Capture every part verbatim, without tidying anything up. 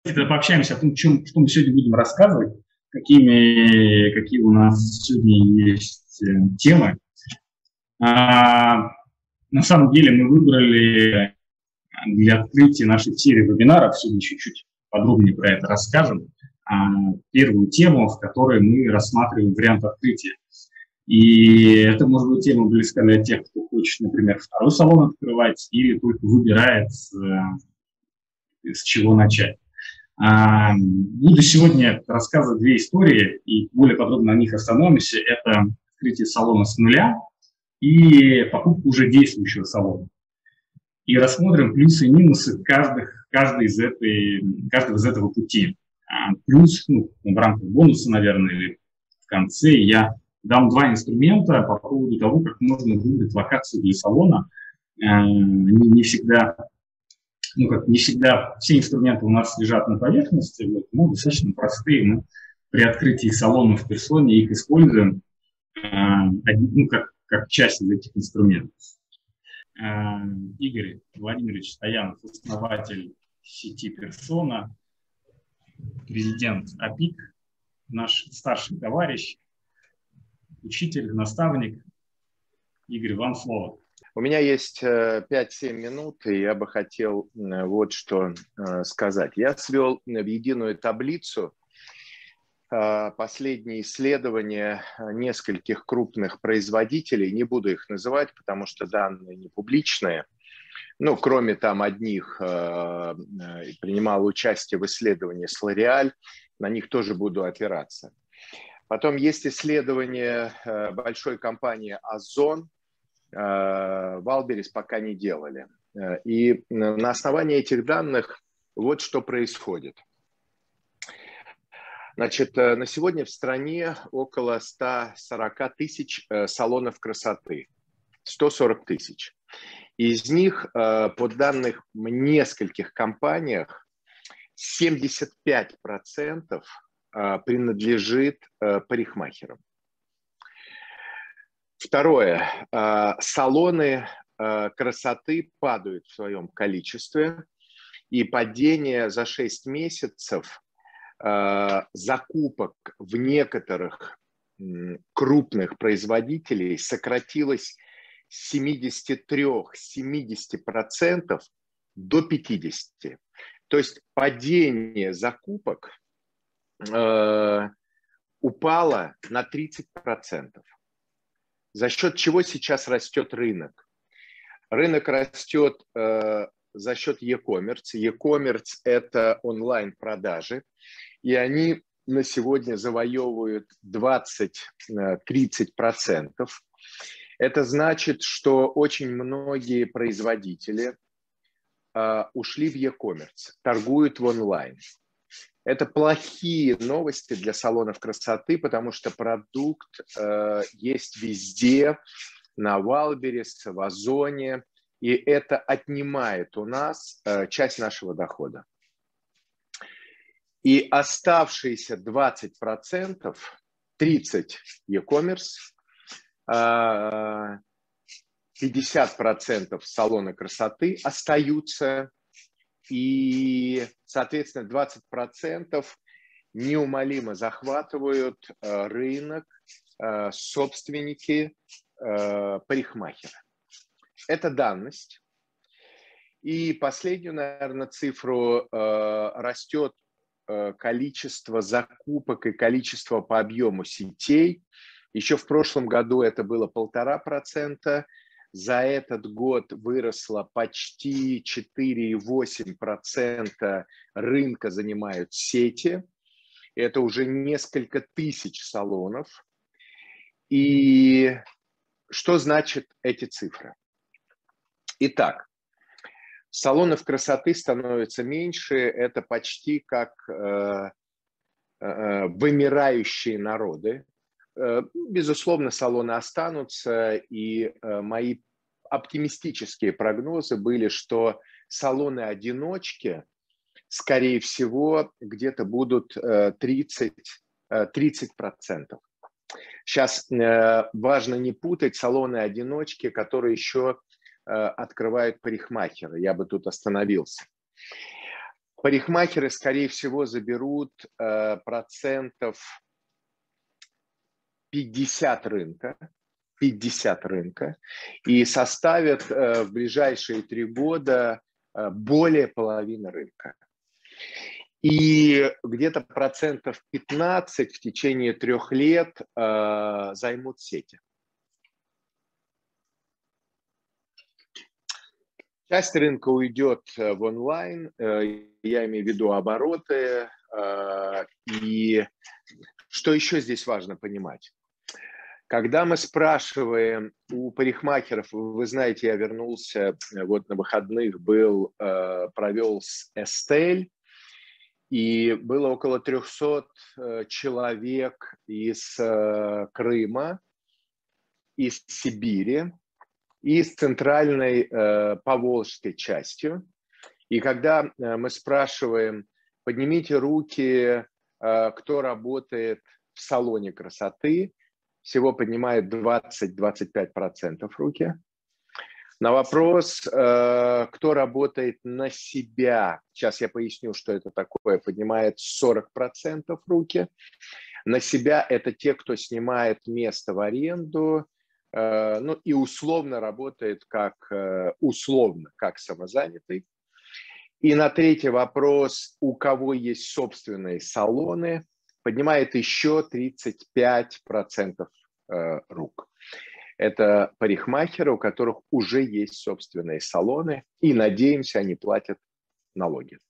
пообщаемся о том, чем, что мы сегодня будем рассказывать, какими, какие у нас сегодня есть темы. А, на самом деле мы выбрали для открытия нашей серии вебинаров, сегодня чуть-чуть подробнее про это расскажем, а, первую тему, в которой мы рассматриваем вариант открытия. И это может быть тема близка для тех, кто хочет, например, второй салон открывать или только выбирает, с, с чего начать. А, буду сегодня рассказывать две истории и более подробно на них остановимся. Это открытие салона с нуля и покупка уже действующего салона. И рассмотрим плюсы и минусы каждых, каждой из этой, каждого из этого пути. А, плюс, ну, в рамках бонуса, наверное, или в конце я дам два инструмента по поводу того, как можно выбрать локацию для салона. А, не, не всегда, ну как, не всегда все инструменты у нас лежат на поверхности, вот, но достаточно простые. Мы при открытии салона в персоне их используем а, ну, как, как часть из этих инструментов. Игорь Владимирович Стоянов, основатель сети Персона, президент АПИК, наш старший товарищ, учитель, наставник. Игорь, вам слово. У меня есть пять-семь минут, и я бы хотел вот что сказать. Я свел в единую таблицу последние исследования нескольких крупных производителей, не буду их называть, потому что данные не публичные, ну, кроме там одних, принимал участие в исследовании с L'Oréal, на них тоже буду опираться. Потом есть исследование большой компании Озон, Валберес пока не делали. И на основании этих данных вот что происходит. Значит, на сегодня в стране около ста сорока тысяч салонов красоты. сто сорок тысяч. Из них, по данным нескольких компаниях, семьдесят пять процентов принадлежит парикмахерам. Второе. Салоны красоты падают в своем количестве, и падение за шесть месяцев закупок в некоторых крупных производителей сократилось с семидесяти трёх — семидесяти процентов до пятидесяти процентов. То есть падение закупок э, упало на тридцать процентов. За счет чего сейчас растет рынок? Рынок растет э, за счет e-commerce. E-commerce – это онлайн-продажи. И они на сегодня завоевывают двадцать-тридцать процентов. Это значит, что очень многие производители э, ушли в e-commerce, торгуют в онлайн. Это плохие новости для салонов красоты, потому что продукт э, есть везде, на Валберес, в Озоне, и это отнимает у нас э, часть нашего дохода. И оставшиеся двадцать процентов, тридцать процентов e-commerce, пятьдесят процентов салоны красоты остаются, и, соответственно, двадцать процентов неумолимо захватывают рынок собственники парикмахера. Это данность. И последнюю, наверное, цифру растет количество закупок и количество по объему сетей. Еще в прошлом году это было полтора процента. За этот год выросло почти четыре целых восемь десятых процента рынка занимают сети. Это уже несколько тысяч салонов. И что значат эти цифры? Итак, салонов красоты становится меньше. Это почти как э, э, вымирающие народы. Безусловно, салоны останутся, и мои оптимистические прогнозы были, что салоны-одиночки, скорее всего, где-то будут тридцать процентов. Сейчас важно не путать салоны-одиночки, которые еще открывают парикмахеры. Я бы тут остановился. Парикмахеры, скорее всего, заберут э, процентов пятьдесят рынка, пятьдесят рынка и составят э, в ближайшие три года э, более половины рынка. И где-то процентов пятнадцать в течение трех лет э, займут сети. Часть рынка уйдет в онлайн, я имею в виду обороты. И что еще здесь важно понимать? Когда мы спрашиваем у парикмахеров, вы знаете, я вернулся, вот на выходных был, провел с Estelle, и было около трехсот человек из Крыма, из Сибири, и с центральной э, поволжской частью. И когда э, мы спрашиваем, поднимите руки, э, кто работает в салоне красоты, всего поднимает двадцать-двадцать пять процентов руки. На вопрос, э, кто работает на себя, сейчас я поясню, что это такое, поднимает сорок процентов руки. На себя это те, кто снимает место в аренду, ну и условно работает как условно, как самозанятый. И на третий вопрос, у кого есть собственные салоны, поднимает еще тридцать пять процентов рук. Это парикмахеры, у которых уже есть собственные салоны, и, надеемся, они платят налоги.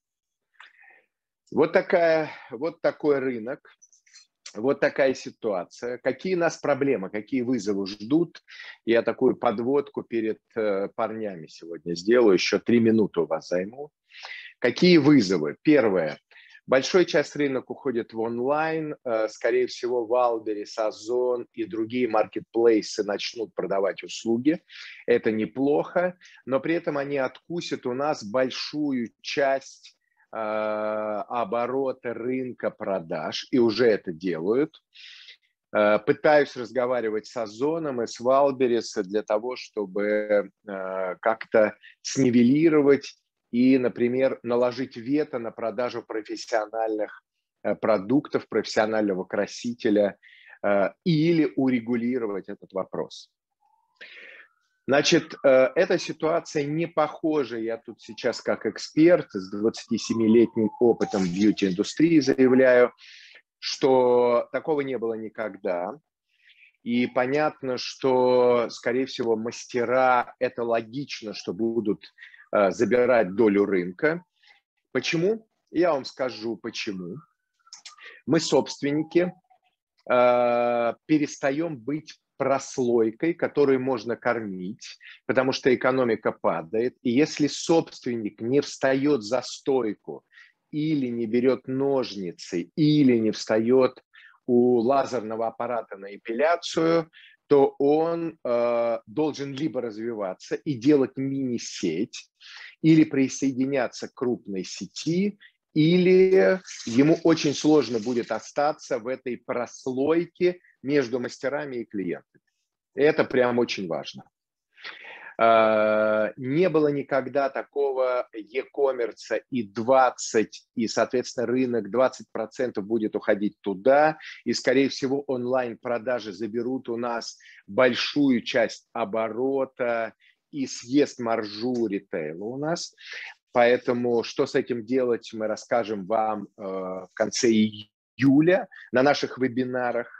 Вот, такая, вот такой рынок. Вот такая ситуация. Какие нас проблемы, какие вызовы ждут? Я такую подводку перед э, парнями сегодня сделаю. Еще три минуты у вас займу. Какие вызовы? Первое. Большая часть рынка уходит в онлайн. Э, скорее всего, Вайлдберрис, Озон и другие маркетплейсы начнут продавать услуги. Это неплохо, но при этом они откусят у нас большую часть обороты рынка продаж, и уже это делают. Пытаюсь разговаривать с Озоном и с Вайлдберрис для того, чтобы как-то снивелировать и, например, наложить вето на продажу профессиональных продуктов, профессионального красителя или урегулировать этот вопрос. Значит, эта ситуация не похожа, я тут сейчас как эксперт с двадцатисемилетним опытом в бьюти-индустрии заявляю, что такого не было никогда. И понятно, что, скорее всего, мастера, это логично, что будут забирать долю рынка. Почему? Я вам скажу, почему. Мы, собственники, перестаем быть прослойкой, которую можно кормить, потому что экономика падает. И если собственник не встает за стойку, или не берет ножницы, или не встает у лазерного аппарата на эпиляцию, то он э, должен либо развиваться и делать мини-сеть, или присоединяться к крупной сети, или ему очень сложно будет остаться в этой прослойке между мастерами и клиентами. Это прям очень важно. Не было никогда такого e-commerce и двадцать, и, соответственно, рынок двадцать процентов будет уходить туда, и, скорее всего, онлайн-продажи заберут у нас большую часть оборота и съест маржу ритейла у нас. Поэтому что с этим делать, мы расскажем вам э, в конце июля на наших вебинарах.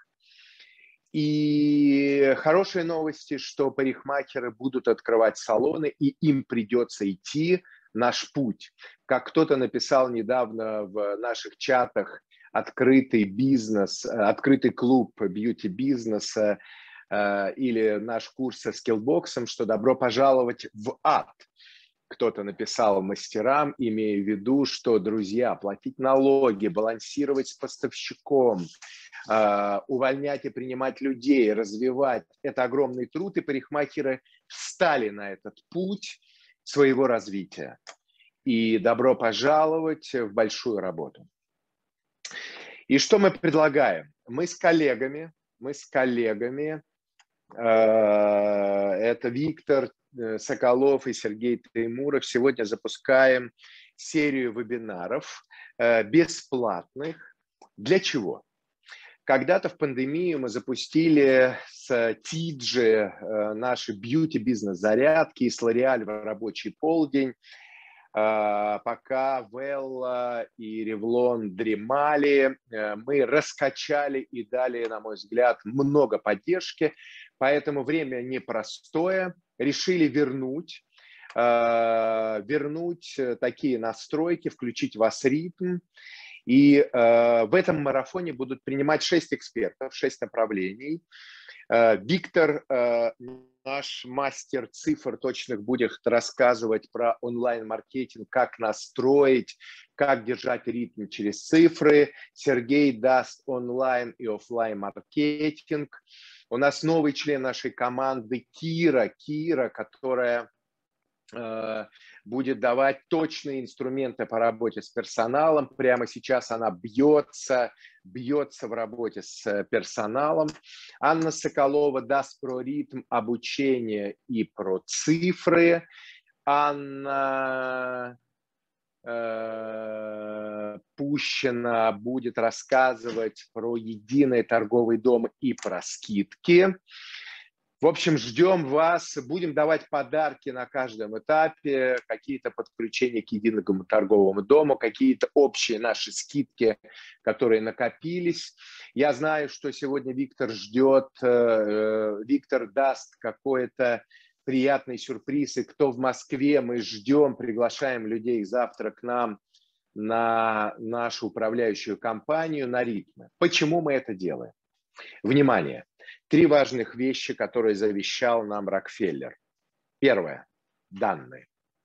И хорошие новости, что парикмахеры будут открывать салоны, и им придется идти наш путь. Как кто-то написал недавно в наших чатах, открытый бизнес, открытый клуб бьюти-бизнеса э, или наш курс со скиллбоксом, что добро пожаловать в ад. Кто-то написал мастерам, имея в виду, что, друзья, платить налоги, балансировать с поставщиком, э, увольнять и принимать людей, развивать – это огромный труд, и парикмахеры встали на этот путь своего развития. И добро пожаловать в большую работу. И что мы предлагаем? Мы с коллегами, мы с коллегами, э, это Виктор Соколов и Сергей Таймуров, сегодня запускаем серию вебинаров бесплатных. Для чего? Когда-то в пандемию мы запустили с Тиджи наши бьюти-бизнес-зарядки и с L'Oréal в рабочий полдень. Пока Велла и Ревлон дремали, мы раскачали и дали, на мой взгляд, много поддержки. Поэтому время непростое. Решили вернуть, вернуть такие настройки, включить в вас ритм. И э, в этом марафоне будут принимать шесть экспертов, шесть направлений. Э, Виктор, э, наш мастер цифр точных, будет рассказывать про онлайн-маркетинг, как настроить, как держать ритм через цифры. Сергей даст онлайн и офлайн-маркетинг. У нас новый член нашей команды Кира, Кира, которая будет давать точные инструменты по работе с персоналом. Прямо сейчас она бьется, бьется в работе с персоналом. Анна Соколова даст про ритм обучения и про цифры. Анна э, Пущина будет рассказывать про единый торговый дом и про скидки. В общем, ждем вас, будем давать подарки на каждом этапе, какие-то подключения к единому торговому дому, какие-то общие наши скидки, которые накопились. Я знаю, что сегодня Виктор ждет, Виктор даст какой-то приятный сюрприз, и кто в Москве, мы ждем, приглашаем людей завтра к нам на нашу управляющую компанию, на ритмы. Почему мы это делаем? Внимание! Три важных вещи, которые завещал нам Рокфеллер. Первое – данные.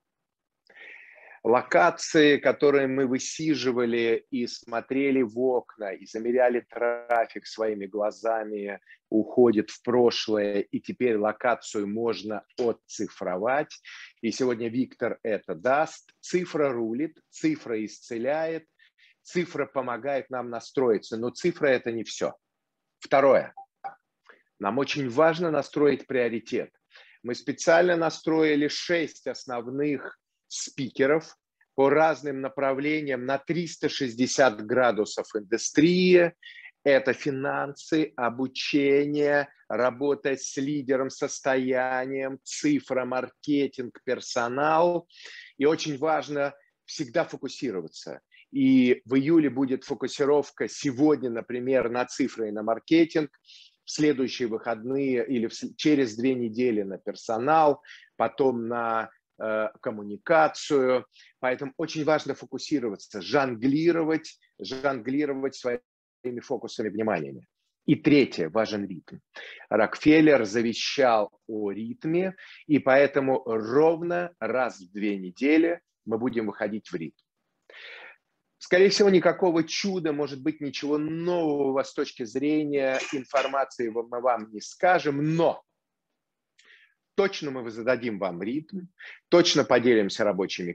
Локации, которые мы высиживали и смотрели в окна, и замеряли трафик своими глазами, уходит в прошлое, и теперь локацию можно отцифровать. И сегодня Виктор это даст. Цифра рулит, цифра исцеляет, цифра помогает нам настроиться, но цифра – это не все. Второе. Нам очень важно настроить приоритет. Мы специально настроили шесть основных спикеров по разным направлениям на триста шестьдесят градусов индустрии. Это финансы, обучение, работа с лидером, состоянием, цифра, маркетинг, персонал. И очень важно всегда фокусироваться. И в июле будет фокусировка сегодня, например, на цифры и на маркетинг. В следующие выходные или в, через две недели на персонал, потом на э, коммуникацию. Поэтому очень важно фокусироваться, жонглировать, жонглировать своими фокусами внимания. И третье, важен ритм. Рокфеллер завещал о ритме, и поэтому ровно раз в две недели мы будем выходить в ритм. Скорее всего, никакого чуда, может быть, ничего нового с точки зрения информации мы вам не скажем, но точно мы зададим вам ритм, точно поделимся рабочими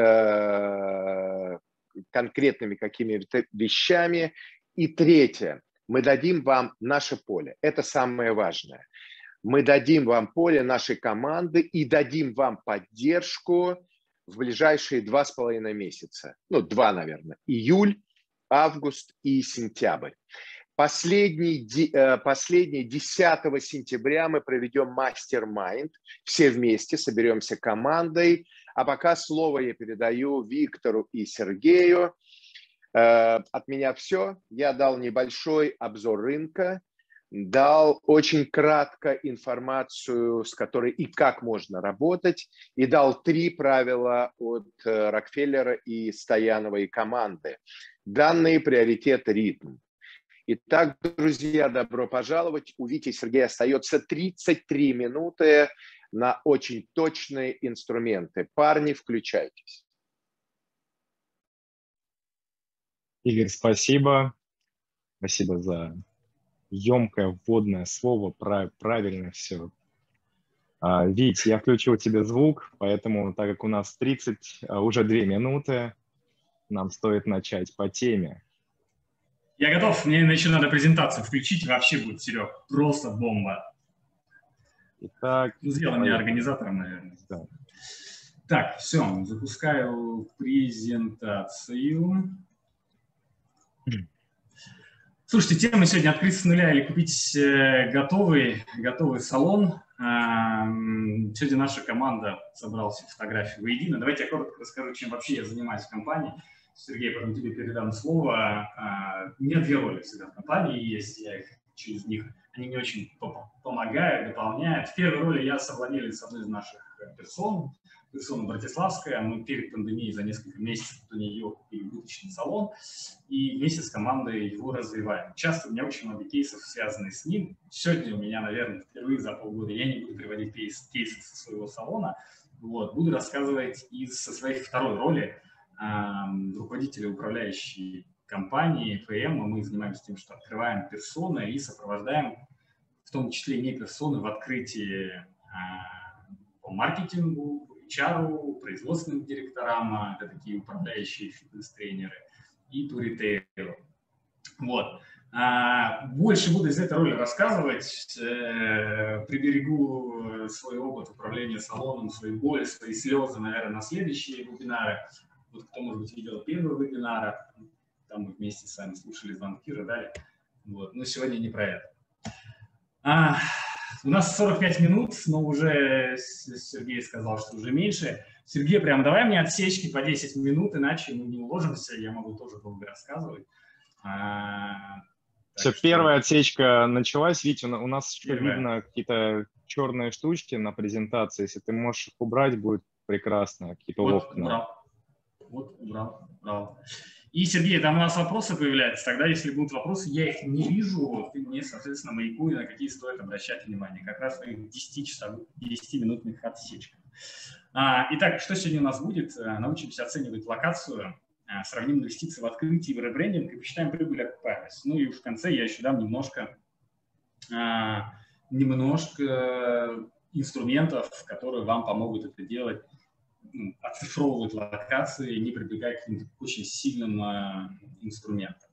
э, конкретными какими-то вещами. И третье, мы дадим вам наше поле. Это самое важное. Мы дадим вам поле нашей команды и дадим вам поддержку в ближайшие два с половиной месяца. Ну, два, наверное. Июль, август и сентябрь. Последний, последний десятого сентября мы проведем мастер-майнд. Все вместе соберемся командой. А пока слово я передаю Виктору и Сергею. От меня все. Я дал небольшой обзор рынка. Дал очень кратко информацию, с которой и как можно работать, и дал три правила от Рокфеллера и Стояновой команды. Данные, приоритет, ритм. Итак, друзья, добро пожаловать. У Вити и Сергея остается тридцать три минуты на очень точные инструменты. Парни, включайтесь. Игорь, спасибо. Спасибо за емкое вводное слово, правильно все. Вить, я включил тебе звук, поэтому, так как у нас тридцать, уже две минуты, нам стоит начать по теме. Я готов, мне еще надо презентацию включить, вообще будет, Серег, просто бомба. Итак, ну, сделай меня организатором, наверное. Да. Так, все, запускаю презентацию. Слушайте, тема сегодня «Открыть с нуля или купить э, готовый, готовый салон». А, сегодня наша команда собрала все фотографии воедино. Давайте я коротко расскажу, чем вообще я занимаюсь в компании. Сергей, потом тебе передам слово. А, у меня две роли всегда в компании есть, я их через них, они мне очень помогают, дополняют. В первой роли я совладелец одной из наших персон, персона Братиславская. Мы перед пандемией за несколько месяцев до нее купили убыточный салон и вместе с командой его развиваем. Часто у меня очень много кейсов, связанных с ним. Сегодня у меня, наверное, впервые за полгода я не буду приводить кейс, кейсы со своего салона. Вот. Буду рассказывать из, со своей второй роли э, руководителя управляющей компании эф эм. Мы занимаемся тем, что открываем персоны и сопровождаем, в том числе не персоны, в открытии э, по маркетингу, эйч ар, производственным директорам, это такие управляющие фитнес-тренеры, и по ритейлу. Вот. А, больше буду из этой роли рассказывать, э, приберегу свой опыт управления салоном, свои боли, свои слезы, наверное, на следующие вебинары. Вот кто, может быть, видел первый вебинар, там мы вместе с вами слушали звонки, рыдали. Вот. Но сегодня не про это. А, у нас сорок пять минут, но уже Сергей сказал, что уже меньше. Сергей, прям давай мне отсечки по десять минут, иначе мы не уложимся, я могу тоже долго рассказывать. А, Все, что... первая отсечка началась. Витя, у нас еще Первая. видно какие-то черные штучки на презентации. Если ты можешь их убрать, будет прекрасно. Какие-то вот, окна. Убрал. Вот, убрал, убрал. И, Сергей, там у нас вопросы появляются. Тогда, если будут вопросы, я их не вижу, ты мне, соответственно, маякуй, на какие стоит обращать внимание. Как раз в этих десятиминутных отсечках. А, итак, что сегодня у нас будет? Научимся оценивать локацию, сравним инвестиции в открытие и в ребрендинг и посчитаем прибыль и окупаемость. Ну и в конце я еще дам немножко, немножко инструментов, которые вам помогут это делать, оцифровывать локации, не прибегая к каким-то очень сильным а, инструментам.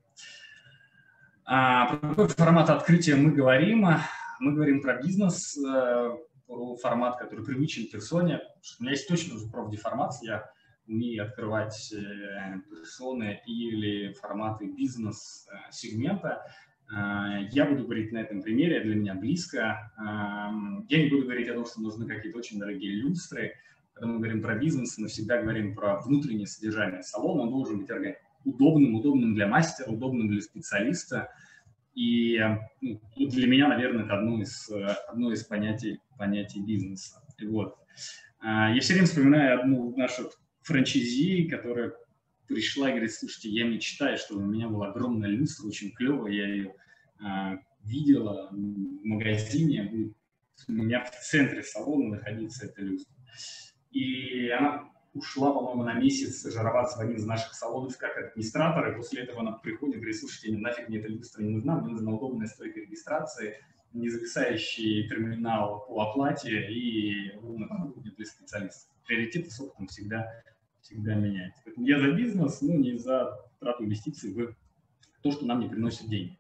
А, про какой формат открытия мы говорим? Мы говорим про бизнес, про формат, который привычен персоне. У меня есть точно уже профдеформация, я умею открывать персоны или форматы бизнес-сегмента. Я буду говорить на этом примере, для меня близко. Я не буду говорить о том, что нужны какие-то очень дорогие люстры. Когда мы говорим про бизнес, мы всегда говорим про внутреннее содержание салона. Он должен быть удобным, удобным для мастера, удобным для специалиста. И ну, для меня, наверное, это одно из, одно из понятий, понятий бизнеса. И вот. Я все время вспоминаю одну нашу франчайзи, которая пришла и говорит: слушайте, я мечтаю, чтобы у меня была огромная люстра, очень клевая, я ее а, видела в магазине, будет у меня в центре салона находиться эта люстра. И она ушла, по-моему, на месяц стажироваться в один из наших салонов как администратор, и после этого она приходит и говорит: слушайте, нафиг мне эта люстра не нужна, мне нужна удобная стойка регистрации, независающий терминал по оплате и ровно для специалистов. Приоритеты с опытом всегда, всегда меняются. Поэтому я за бизнес, но не за трату инвестиций в то, что нам не приносит деньги.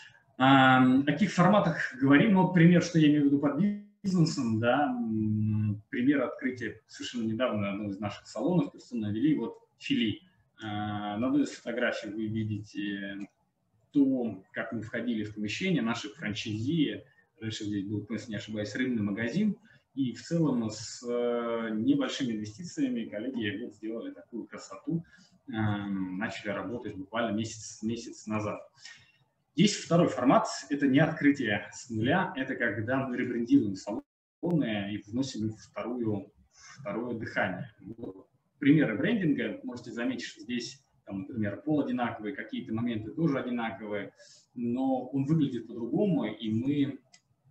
О каких форматах говорим? Ну, вот пример, что я имею в виду под бизнесом, да, пример открытия совершенно недавно одного из наших салонов, персонально вели, вот Фили. На одной из фотографий вы видите то, как мы входили в помещение наших франчайзи. Раньше здесь был, если не ошибаюсь, рыбный магазин. И в целом с небольшими инвестициями коллеги вот сделали такую красоту, начали работать буквально месяц, месяц назад. Есть второй формат, это не открытие с нуля, это когда мы ребрендируем салоны и вносим их в вторую, второе дыхание. Вот. Примеры брендинга, можете заметить, что здесь, там, например, пол одинаковый, какие-то моменты тоже одинаковые, но он выглядит по-другому, и мы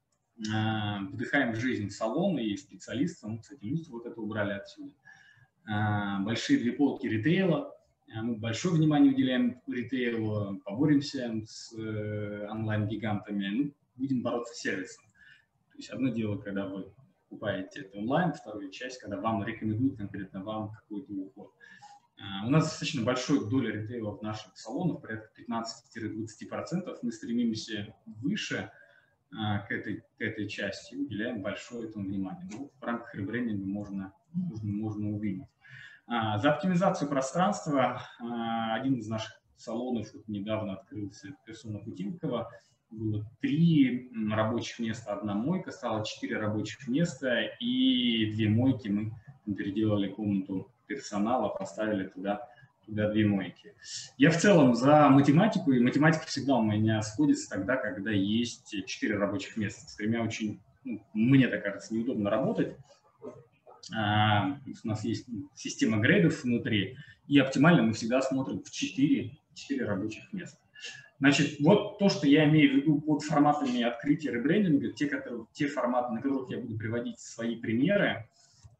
э, вдыхаем в жизнь салона и специалистам. Кстати, люстру вот это убрали отсюда. Э, большие две полки ритейла. Мы большое внимание уделяем ритейлу, поборемся с э, онлайн-гигантами, ну, будем бороться с сервисом. То есть одно дело, когда вы покупаете это онлайн, вторая часть, когда вам рекомендуют конкретно вам какой-то уход. Uh, у нас достаточно большая доля ритейла в наших салонах, порядка пятнадцать-двадцать процентов. Мы стремимся выше uh, к, этой, к этой части и уделяем большое этому внимание. Ну, в рамках ребрендинга можно можно, можно увидеть. А, за оптимизацию пространства а, один из наших салонов вот недавно открылся, Персона Путинкова. Было три рабочих места, одна мойка, стало четыре рабочих места, и две мойки мы переделали комнату персонала, поставили туда, туда две мойки. Я в целом за математику, и математика всегда у меня сходится тогда, когда есть четыре рабочих места. С тремя очень, ну, мне так кажется, неудобно работать. А, у нас есть система грейдов внутри, и оптимально мы всегда смотрим в четыре рабочих места. Значит, вот то, что я имею в виду под форматами открытия ребрендинга, те, которые, те форматы, на которых я буду приводить свои примеры.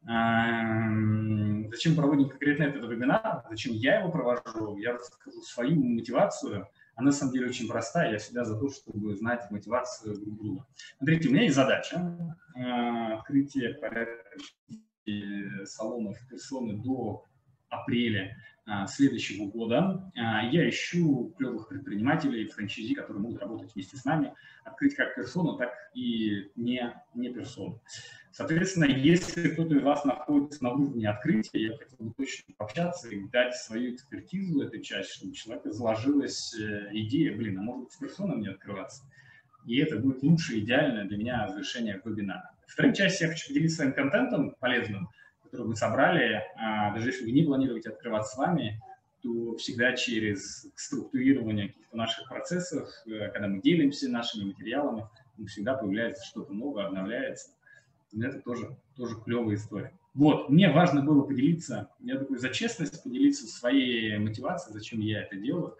Зачем проводим конкретно этот вебинар, зачем я его провожу, я расскажу свою мотивацию. Она на самом деле очень простая, я всегда за то, чтобы знать мотивацию друг друга. Смотрите, у меня есть задача открытия порядка салонов персоны до апреля следующего года. Я ищу клевых предпринимателей, франчайзи, которые могут работать вместе с нами, открыть как персону, так и не, не персону. Соответственно, если кто-то из вас находится на уровне открытия, я хотел бы точно пообщаться и дать свою экспертизу этой части, чтобы у человека заложилась идея, блин, а может быть с персоной мне открываться? И это будет лучше, идеальное для меня завершение вебинара. Вторая часть я хочу поделиться своим контентом полезным, который мы собрали. Даже если вы не планируете открываться с вами, то всегда через структурирование каких-то наших процессов, когда мы делимся нашими материалами, всегда появляется что-то новое, обновляется. Это тоже, тоже клевая история. Вот, мне важно было поделиться, я такой за честность, поделиться своей мотивацией, зачем я это делаю.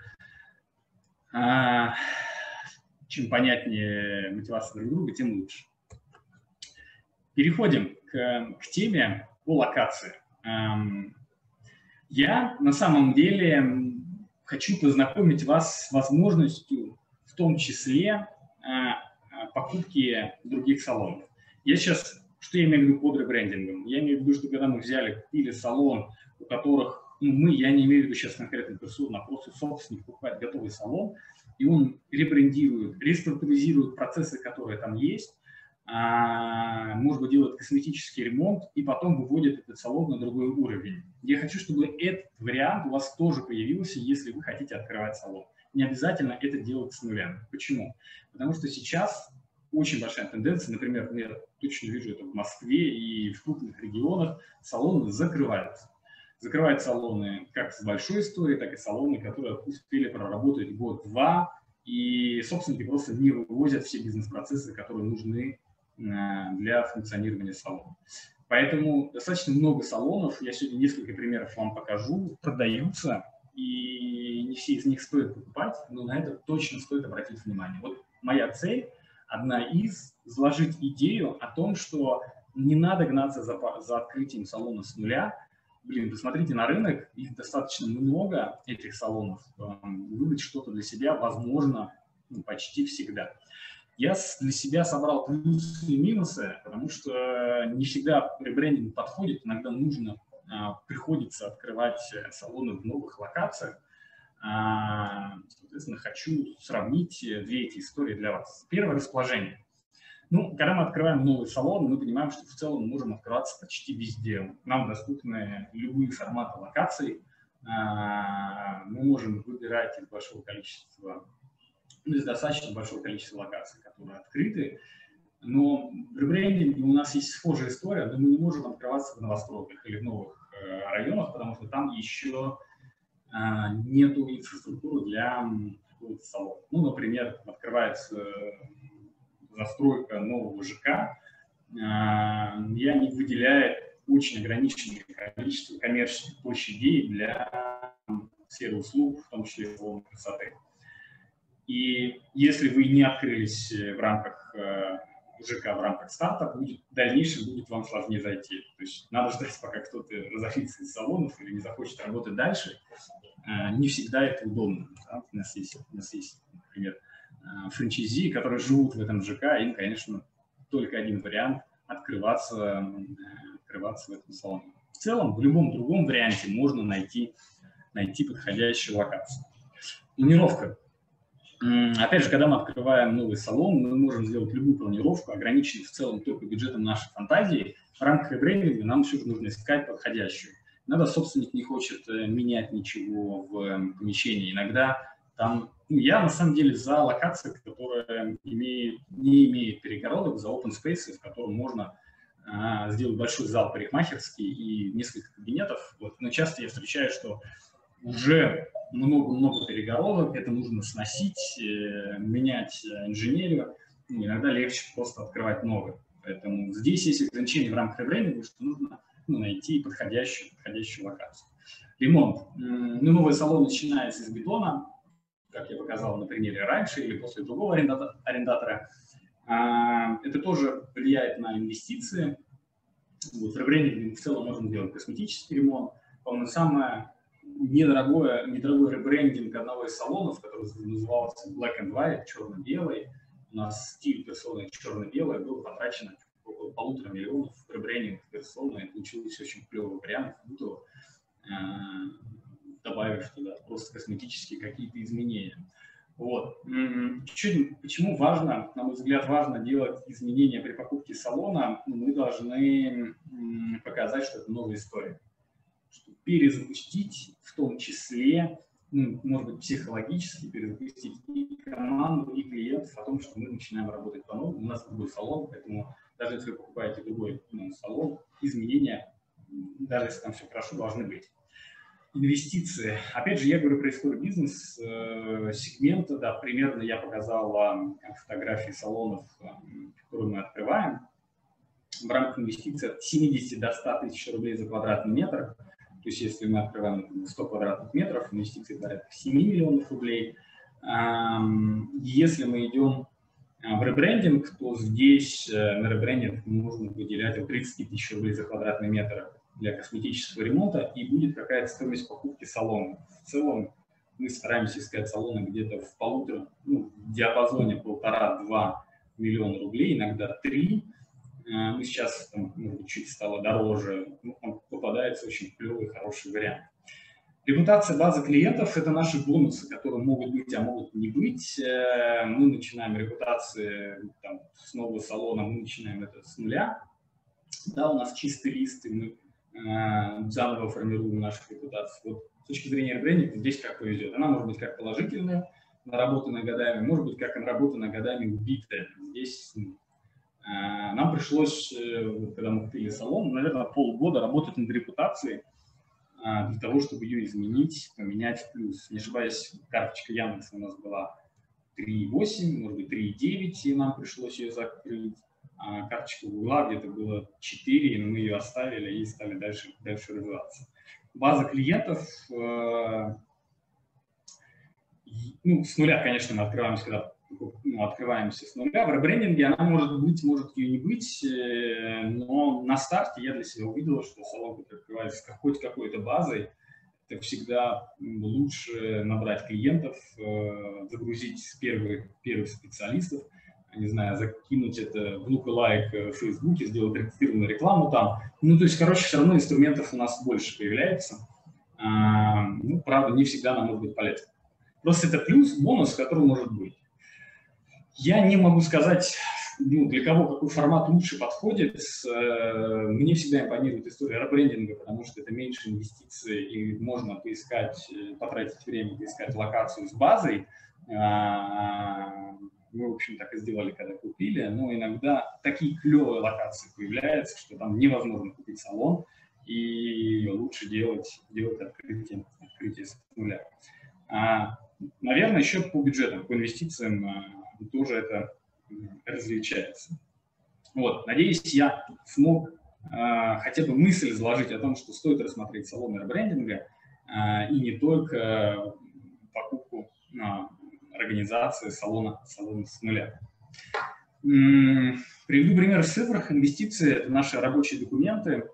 А, чем понятнее мотивация друг друга, тем лучше. Переходим к, к теме по локации. Я на самом деле хочу познакомить вас с возможностью, в том числе, покупки других салонов. Я сейчас, что я имею в виду под ребрендингом? Я имею в виду, что когда мы взяли, купили салон, у которых, ну, мы, я не имею в виду сейчас конкретно персону, а просто собственник покупает готовый салон, и он ребрендирует, реструктуризирует процессы, которые там есть, а, может быть, делает косметический ремонт, и потом выводит этот салон на другой уровень. Я хочу, чтобы этот вариант у вас тоже появился, если вы хотите открывать салон. Не обязательно это делать с нуля. Почему? Потому что сейчас очень большая тенденция, например, я точно вижу это в Москве и в крупных регионах, салоны закрываются. Закрывают салоны как с большой историей, так и салоны, которые успели проработать год-два, и собственники просто не вывозят все бизнес-процессы, которые нужны для функционирования салона. Поэтому достаточно много салонов, я сегодня несколько примеров вам покажу, продаются, и не все из них стоит покупать, но на это точно стоит обратить внимание. Вот моя цель, одна из, заложить идею о том, что не надо гнаться за, за открытием салона с нуля. Блин, посмотрите на рынок, их достаточно много, этих салонов. Выбрать что-то для себя возможно, ну, почти всегда. Я для себя собрал плюсы и минусы, потому что не всегда ребрендинг подходит, иногда нужно, приходится открывать салоны в новых локациях. Соответственно, хочу сравнить две эти истории для вас. Первое — расположение. Ну, когда мы открываем новый салон, мы понимаем, что в целом мы можем открываться почти везде. Нам доступны любые форматы локаций. Мы можем выбирать из большого количества, ну, из достаточно большого количества локаций, которые открыты. Но в ребрендинге у нас есть схожая история, но мы не можем открываться в новостройках или в новых районах, потому что там еще нету инфраструктуры для какого-то салона. Ну, например, открывается застройка нового ЖК, я не выделяю очень ограниченное количество коммерческих площадей для сферы услуг, в том числе салона красоты. И если вы не открылись в рамках ЖК, в рамках старта, будет, в дальнейшем будет вам сложнее зайти. То есть надо ждать, пока кто-то разошлится из салонов или не захочет работать дальше. Не всегда это удобно. Да? У нас есть, у нас есть, например, франчайзи, которые живут в этом ЖК, им, конечно, только один вариант – открываться, открываться в этом салоне. В целом, в любом другом варианте можно найти, найти подходящую локацию. Планировка. Опять же, когда мы открываем новый салон, мы можем сделать любую планировку, ограниченную в целом только бюджетом нашей фантазии, в рамках ребрендинга нам еще нужно искать подходящую. Иногда собственник не хочет менять ничего в помещении. Иногда там... Ну, я на самом деле за локации, которые имеют, не имеют перегородок, за open space, в котором можно а, сделать большой зал парикмахерский и несколько кабинетов. Вот. Но часто я встречаю, что уже много-много перегородок, это нужно сносить, э, менять инженерию. Ну, иногда легче просто открывать новые. Поэтому здесь есть ограничения в рамках ребрендинга, что нужно ну, найти подходящую, подходящую локацию. Ремонт. Ну, новый салон начинается из бетона, как я показал на примере раньше или после другого арендатора. Это тоже влияет на инвестиции. Вот, в ребрендинге в целом можно делать косметический ремонт. По-моему, самое недорогое, недорогой ребрендинг одного из салонов, который назывался Black and White, черно-белый. У нас стиль персоны черно-белый, было потрачено около полутора миллионов в ребрендинг персоны. И получился очень клевый вариант, будто добавив туда просто косметические какие-то изменения. Вот. Почему важно, на мой взгляд, важно делать изменения при покупке салона? Мы должны показать, что это новая история. Что перезапустить, в том числе, ну, может быть, психологически перезапустить и команду, и клиентов о том, что мы начинаем работать по-новому. У нас другой салон, поэтому даже если вы покупаете другой ну, салон, изменения, даже если там все хорошо, должны быть. Инвестиции. Опять же, я говорю про историю бизнес-сегмента. Да, примерно я показал фотографии салонов, которые мы открываем. В рамках инвестиций от семидесяти до ста тысяч рублей за квадратный метр. То есть, если мы открываем сто квадратных метров, инвестиции порядка семи миллионов рублей. Если мы идем в ребрендинг, то здесь на ребрендинг нужно выделять от тридцати тысяч рублей за квадратный метр для косметического ремонта, и будет какая-то стоимость покупки салона. В целом мы стараемся искать салоны где-то в полутора, ну, в диапазоне полтора-два миллиона рублей, иногда три. Ну, сейчас там, может быть, чуть стало дороже, ну, там попадается очень клевый, хороший вариант. Репутация базы клиентов – это наши бонусы, которые могут быть, а могут не быть. Мы начинаем репутации там, с нового салона, мы начинаем это с нуля. Да, у нас чистый лист, и мы заново формируем нашу репутацию. Вот, с точки зрения ребрендинга здесь как повезет. Она может быть как положительная, наработанная годами, может быть как наработанная годами убитая. Здесь э, нам пришлось, э, когда мы купили салон, наверное, полгода работать над репутацией э, для того, чтобы ее изменить, поменять в плюс. Не ошибаюсь, карточка Яндекса у нас была три и восемь, может быть три и девять, и нам пришлось ее закрыть. А карточка Гугла где-то было четыре, но мы ее оставили и стали дальше, дальше развиваться. База клиентов, э, ну, с нуля, конечно, мы открываемся, когда ну, открываемся с нуля. В ребрендинге она может быть, может ее не быть, э, но на старте я для себя увидел, что салон, который открывается с хоть какой-то базой, это всегда лучше набрать клиентов, э, загрузить первых, первых специалистов, не знаю, закинуть это в лук-лайк в Фейсбуке, сделать таргетированную рекламу там. Ну, то есть, короче, все равно инструментов у нас больше появляется. А, ну, правда, не всегда нам может быть полезно. Просто это плюс, бонус, который может быть. Я не могу сказать, ну, для кого какой формат лучше подходит. Мне всегда импонирует история ребрендинга, потому что это меньше инвестиций, и можно поискать, потратить время, поискать локацию с базой. Мы, в общем, так и сделали, когда купили, но иногда такие клевые локации появляются, что там невозможно купить салон, и лучше делать, делать открытие, открытие с нуля. А, наверное, еще по бюджетам, по инвестициям а, тоже это различается. Вот, надеюсь, я смог а, хотя бы мысль заложить о том, что стоит рассмотреть салоны ребрендинга, а, и не только покупку а, организации салона, салона с нуля. Приведу пример в цифрах. Инвестиции – это наши рабочие документы.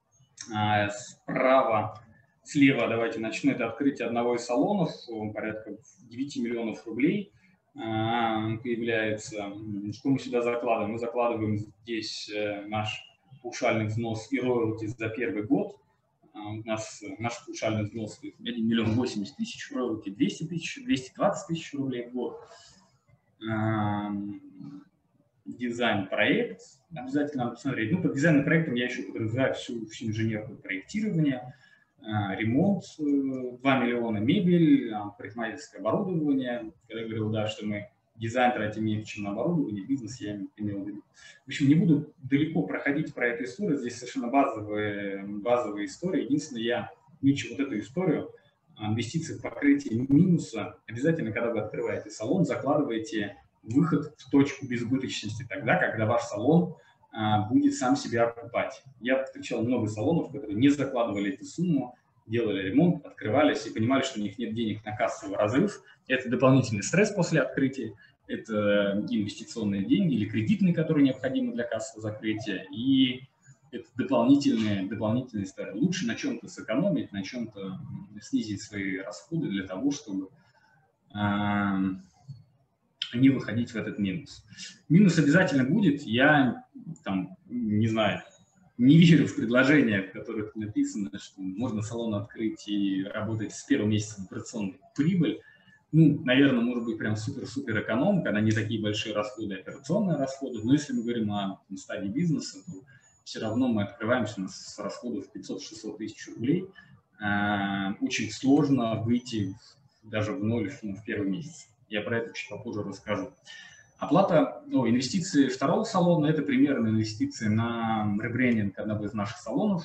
Справа, слева, давайте начну, это открытие одного из салонов, порядка девяти миллионов рублей появляется. Что мы сюда закладываем? Мы закладываем здесь наш паушальный взнос и роялти за первый год. У нас наш паушальный взнос один миллион восемьдесят тысяч, роялти двести тысяч, двести двадцать тысяч рублей в год. дизайн-проект, обязательно надо посмотреть. Ну, под дизайном проектом я еще подразумеваю всю, всю инженерное проектирование, ремонт два миллиона, мебель, парикмахерское оборудование. Когда я говорил, да, что мы дизайн тратим меньше, чем на оборудование, бизнес я имел в виду. В общем, не буду далеко проходить про эту историю, здесь совершенно базовые, базовые истории. Единственное, я мечу вот эту историю, инвестиции в покрытие минуса. Обязательно, когда вы открываете салон, закладываете выход в точку безубыточности тогда, когда ваш салон а, будет сам себя окупать. Я встречал много салонов, которые не закладывали эту сумму, делали ремонт, открывались и понимали, что у них нет денег на кассовый разрыв. Это дополнительный стресс после открытия, это инвестиционные деньги или кредитные, которые необходимы для кассового закрытия, и это дополнительные, дополнительные истории. Лучше на чем-то сэкономить, на чем-то снизить свои расходы для того, чтобы э, не выходить в этот минус. Минус обязательно будет. Я там, не знаю, не верю в предложения, в которых написано, что можно салон открыть и работать с первого месяца в операционной прибыль. Ну, наверное, может быть, прям супер-супер эконом, когда не такие большие расходы, операционные расходы. Но если мы говорим о там, стадии бизнеса, то все равно мы открываемся с расходов пятьсот-шестьсот тысяч рублей. Очень сложно выйти даже в ноль в первый месяц. Я про это чуть попозже расскажу. Оплата, ну, инвестиции второго салона – это примерно инвестиции на ребрендинг одного из наших салонов.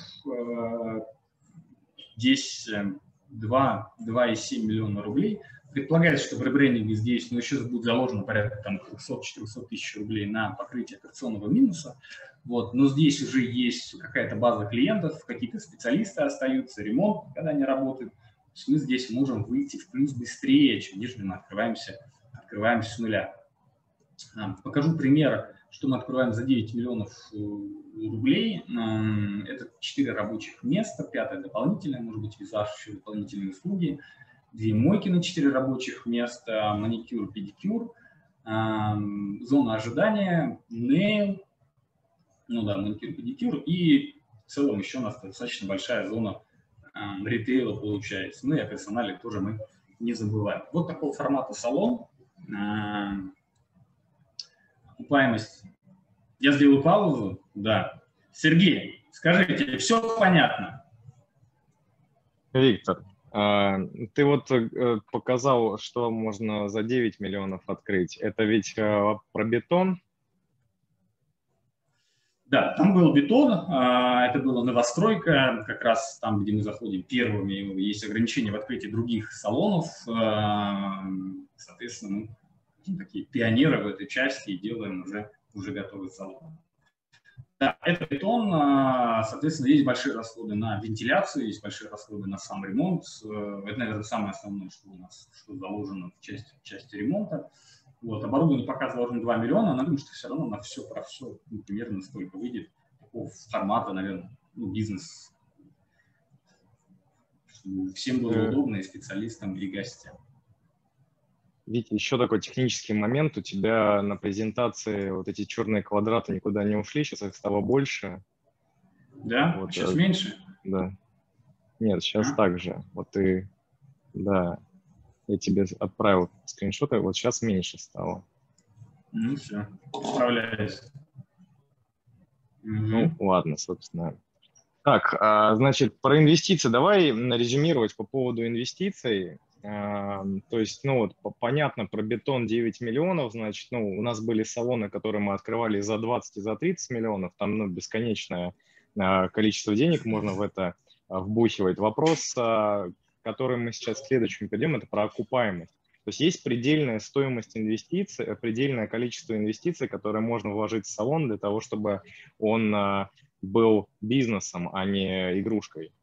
Здесь два и семь миллиона рублей. Предполагается, что в ребрендинге здесь ну, еще будет заложено порядка трехсот-четырехсот тысяч рублей на покрытие операционного минуса. Вот. Но здесь уже есть какая-то база клиентов, какие-то специалисты остаются, ремонт, когда они работают. То есть мы здесь можем выйти в плюс быстрее, чем нежели мы открываемся, открываемся с нуля. Покажу пример, что мы открываем за девять миллионов рублей. Это четыре рабочих места, пятое дополнительное, может быть, визаж, еще дополнительные услуги. Две мойки на четыре рабочих места, маникюр, педикюр, зона ожидания, нейл, ну да, маникюр, педикюр, и в целом еще у нас достаточно большая зона ритейла получается. Ну и о персонале тоже мы не забываем. Вот такого формата салон. Окупаемость. Я сделаю паузу. Да. Сергей, скажите, все понятно? Виктор, ты вот показал, что можно за девять миллионов открыть. Это ведь про бетон? Да, там был бетон, это была новостройка, как раз там, где мы заходим первыми, есть ограничения в открытии других салонов. Соответственно, мы такие пионеры в этой части и делаем уже, уже готовый салон. Да, это бетон, соответственно, есть большие расходы на вентиляцию, есть большие расходы на сам ремонт. Это, наверное, самое основное, что у нас что заложено в части, в части ремонта. Вот, оборудование пока заложено два миллиона, но думаю, что все равно на все про все ну, примерно столько выйдет. Такого формата, наверное, ну, бизнес, чтобы всем было удобно и специалистам, и гостям. Витя, еще такой технический момент. У тебя на презентации вот эти черные квадраты никуда не ушли, сейчас их стало больше. Да? Вот, сейчас а, меньше? Да. Нет, сейчас а? так же. Вот ты, да, я тебе отправил скриншоты, вот сейчас меньше стало. Ну все, справляюсь. Ну, угу. Ладно, собственно. Так, а, значит, про инвестиции давай резюмировать по поводу инвестиций. То есть, ну вот, понятно, про бетон девять миллионов, значит, ну, у нас были салоны, которые мы открывали за двадцать и за тридцать миллионов, там, ну, бесконечное количество денег можно в это вбухивать. Вопрос, который мы сейчас к следующему перейдем, это про окупаемость. То есть есть предельная стоимость инвестиций, предельное количество инвестиций, которые можно вложить в салон для того, чтобы он был бизнесом, а не игрушкой.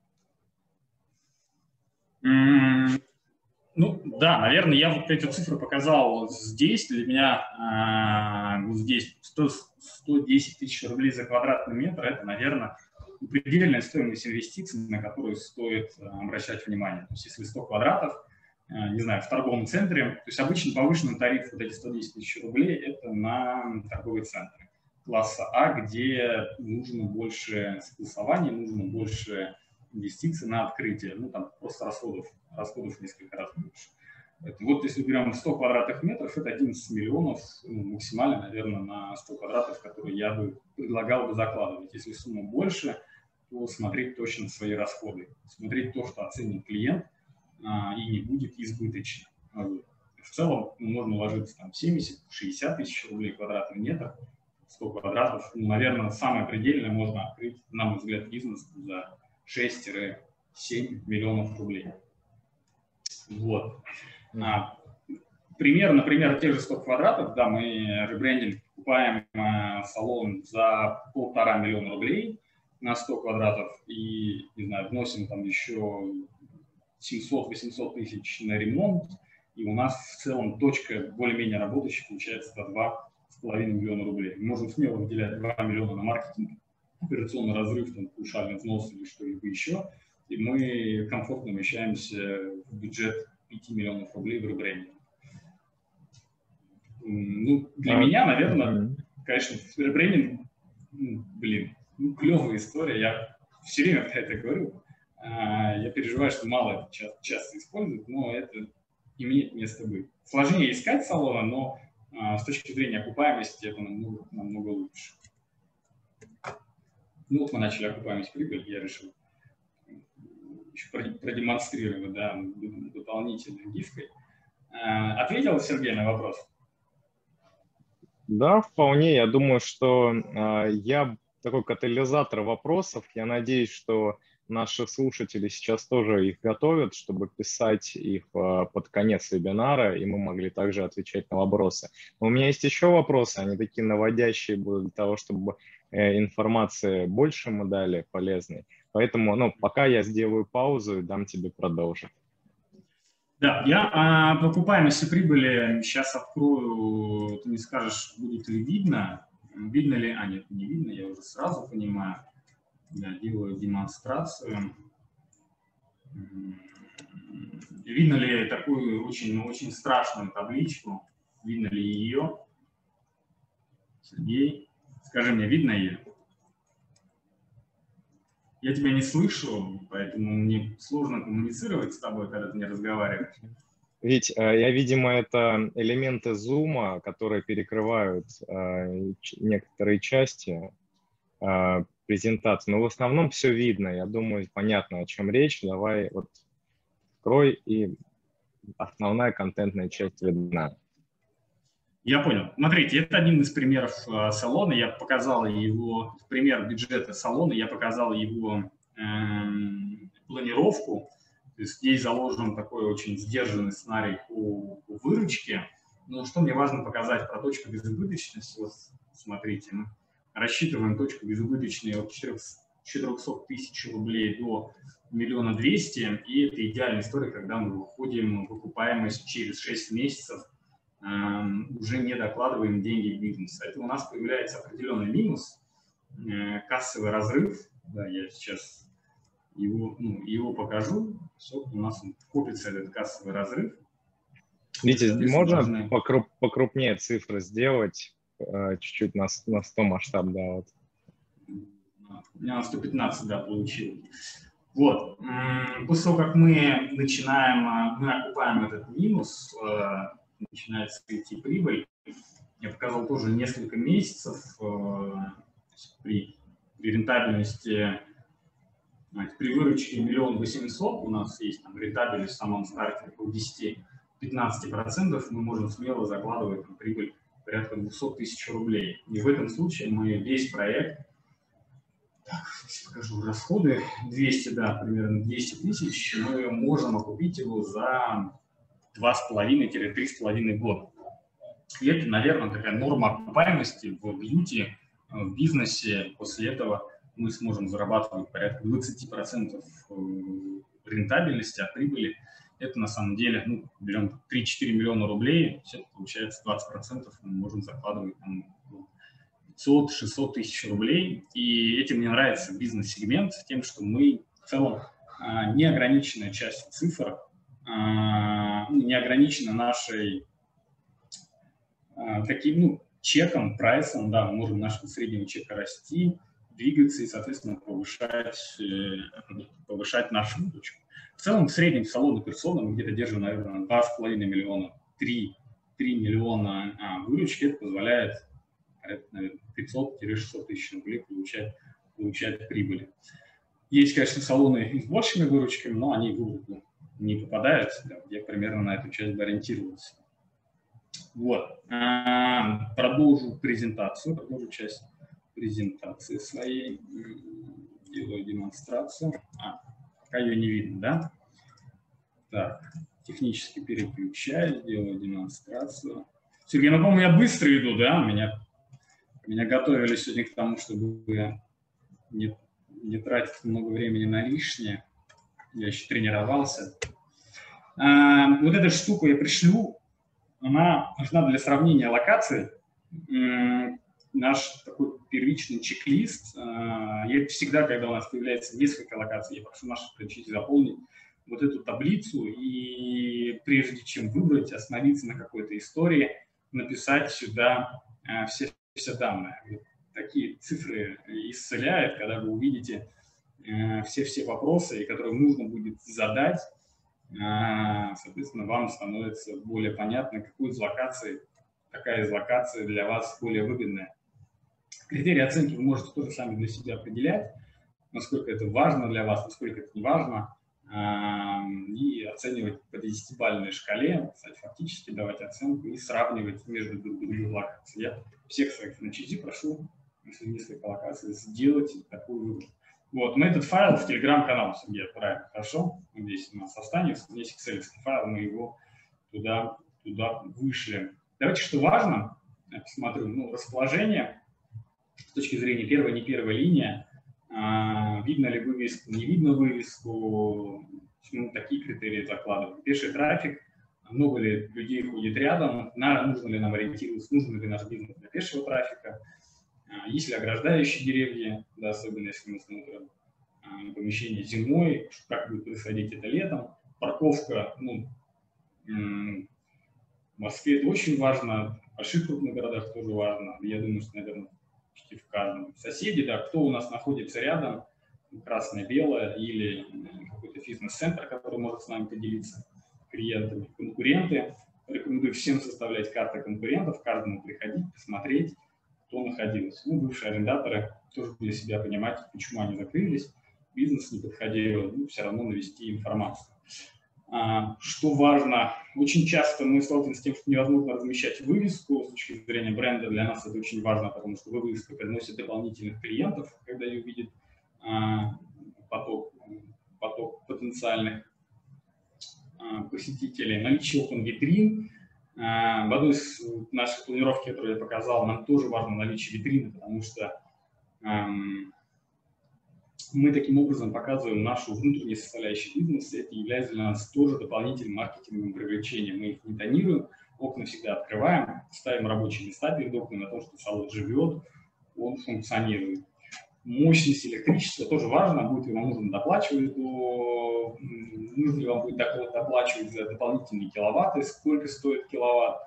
Mm. Ну, да, наверное, я вот эти цифры показал здесь. Для меня э, вот здесь сто десять тысяч рублей за квадратный метр – это, наверное, предельная стоимость инвестиций, на которую стоит э, обращать внимание. То есть, если сто квадратов, э, не знаю, в торговом центре, то есть обычно повышенный тариф, вот эти сто десять тысяч рублей – это на торговые центры класса А, где нужно больше согласования, нужно больше инвестиций на открытие, ну, там просто расходов, расходов несколько раз больше. Это вот если берем сто квадратных метров, это одиннадцать миллионов, ну, максимально, наверное, на сто квадратов, которые я бы предлагал бы закладывать. Если сумма больше, то смотреть точно свои расходы, смотреть то, что оценит клиент, а, и не будет избыточно. В целом ну, можно вложиться там семьдесят-шестьдесят тысяч рублей квадратный метр, сто квадратов. Ну, наверное, самое предельное можно открыть, на мой взгляд, бизнес за шесть-семь миллионов рублей. Вот. А, пример, например, тех же сто квадратов, да, мы ребрендинг покупаем а, салон за полтора миллиона рублей на сто квадратов и, не знаю, вносим там еще семьсот-восемьсот тысяч на ремонт, и у нас в целом точка более-менее работающая получается за два с половиной миллиона рублей. Мы можем смело выделять два миллиона на маркетинг, операционный разрыв, там, паушальный взнос или что-либо еще, и мы комфортно вмещаемся в бюджет пяти миллионов рублей в ребрендинг. Ну, для а, меня, наверное, mm-hmm. конечно, ребрендинг, ну, блин, ну, клевая история, я все время про это говорю. Я переживаю, что мало это часто, часто используют, но это имеет место быть. Сложнее искать салона, но а, с точки зрения окупаемости это намного, намного лучше. Ну вот мы начали окупаемость прибыль, я решил еще продемонстрировать, да, дополнительной гифкой. А, ответил Сергей на вопрос? Да, вполне. Я думаю, что а, я такой катализатор вопросов. Я надеюсь, что наши слушатели сейчас тоже их готовят, чтобы писать их под конец вебинара, и мы могли также отвечать на вопросы. Но у меня есть еще вопросы, они такие наводящие будут для того, чтобы информации больше мы дали полезной. Поэтому, ну, пока я сделаю паузу и дам тебе продолжить. Да, я а, по окупаемости прибыли сейчас открою, ты мне скажешь, будет ли видно, видно ли, а нет, не видно, я уже сразу понимаю. Я делаю демонстрацию. Видно ли такую очень, очень страшную табличку? Видно ли ее? Сергей, скажи мне, видно ее? Я тебя не слышу, поэтому мне сложно коммуницировать с тобой, когда ты не разговариваешь. Ведь я, видимо, это элементы зума, которые перекрывают некоторые части презентации. Но в основном все видно. Я думаю, понятно, о чем речь. Давай вот открой, и основная контентная часть видна. Я понял. Смотрите, это один из примеров э, салона. Я показал его, пример бюджета салона, я показал его э, планировку. То есть здесь заложен такой очень сдержанный сценарий по, по выручке. Но что мне важно показать про точку безубыточности, вот смотрите, мы рассчитываем точку безубыточной от четырёхсот тысяч рублей до миллиона двести, и это идеальная история, когда мы выходим в окупаемость через шесть месяцев, э, уже не докладываем деньги в бизнес. Это у нас появляется определенный минус, э, кассовый разрыв, да, я сейчас его, ну, его покажу, все, у нас копится этот кассовый разрыв. Витя, можно должны... покруп, покрупнее цифры сделать? Чуть-чуть на, на сто масштаб, да, вот. У меня на сто пятнадцать, да, получилось. Вот. После того, как мы начинаем, мы окупаем этот минус, начинается идти прибыль. Я показал тоже несколько месяцев при, при рентабельности, при выручке миллион восемьсот, у нас есть там рентабельность в самом старте около десяти-пятнадцати процентов, мы можем смело закладывать там, прибыль порядка двухсот тысяч рублей. И в этом случае мы весь проект, так, сейчас покажу расходы, двести, да, примерно двести тысяч, мы можем окупить его за два с половиной — три с половиной года. И это, наверное, такая норма окупаемости в бьюти, в бизнесе. После этого мы сможем зарабатывать порядка двадцати процентов рентабельности от прибыли. Это на самом деле, ну, берем три-четыре миллиона рублей, это получается двадцать процентов, мы можем закладывать пятьсот-шестьсот тысяч рублей. И этим мне нравится бизнес-сегмент, тем, что мы в целом а, не ограничена частью цифр, а, не ограничена нашей а, таким, ну, чеком, прайсом, да, мы можем нашего среднего чека расти, двигаться и, соответственно, повышать, повышать нашу выручку. В целом, в среднем салоны персона мы где-то держим, наверное, два с половиной миллиона, три миллиона а, выручки. Это позволяет пятьсот-шестьсот тысяч рублей получать, получать прибыли. Есть, конечно, салоны с большими выручками, но они в выручку не попадают. Я примерно на эту часть бы ориентировался. Вот. А, продолжу презентацию, продолжу часть презентации своей. Делаю демонстрацию. А, пока ее не видно, да? Так, технически переключаюсь, делаю демонстрацию. Сергей, ну, по-моему, я быстро иду, да? Меня, меня готовили сегодня к тому, чтобы не, не тратить много времени на лишнее. Я еще тренировался. А, вот эту штуку я пришлю. Она нужна для сравнения локаций. Наш такой первичный чек-лист. Я всегда, когда у нас появляется несколько локаций, я прошу наших включить заполнить вот эту таблицу и прежде чем выбрать, остановиться на какой-то истории, написать сюда все, все данные. Такие цифры исцеляют, когда вы увидите все-все вопросы, которые нужно будет задать. Соответственно, вам становится более понятно, какую из локаций, какая из локаций для вас более выгодная. Критерии оценки вы можете тоже сами для себя определять, насколько это важно для вас, насколько это не важно, и оценивать по десятибалльной шкале, кстати, фактически давать оценку и сравнивать между друг другом локациями. Я всех своих франчайзи прошу, если несколько локаций, сделать такую выбор. Вот, мы этот файл в телеграм-канал, Сергей, отправим, хорошо? Здесь у нас останется, здесь экселевский файл, мы его туда, туда вышлем. Давайте, что важно, я посмотрю, ну, расположение с точки зрения первой, не первой линии, а, видно ли вывеску, не видно вывеску, ну, такие критерии закладываем. Пеший трафик, много ли людей ходит рядом, на, нужно ли нам ориентироваться, нужен ли наш бизнес для пешего трафика. Есть ли ограждающие деревья, да, особенно если мы смотрим а, помещение зимой, как будет происходить это летом. Парковка, ну, в Москве это очень важно, в больших крупных городах тоже важно. Я думаю, что, наверное, почти в каждом. Соседи, да, кто у нас находится рядом, красное-белое или какой-то фитнес-центр, который может с нами поделиться клиентами, конкуренты. Рекомендую всем составлять карты конкурентов, каждому приходить, посмотреть, кто находился. Ну, бывшие арендаторы тоже для себя понимать, почему они закрылись, бизнес не подходил, ну, все равно навести информацию. А, что важно, очень часто мы сталкиваемся с тем, что невозможно размещать вывеску с точки зрения бренда. Для нас это очень важно, потому что вывеска приносит дополнительных клиентов, когда ее видит а, поток, поток потенциальных а, посетителей. Наличие окон-витрин. В одной из наших планировки, которую я показал, нам тоже важно наличие витрины, потому что эм, мы таким образом показываем нашу внутреннюю составляющую бизнеса, и это является для нас тоже дополнительным маркетинговым привлечением. Мы их не тонируем, окна всегда открываем, ставим рабочие места перед окнами на то, что салон живет, он функционирует. Мощность электричества тоже важно, будет ли вам нужно доплачивать, то нужно ли вам будет доплачивать за дополнительные киловатты, сколько стоит киловатт.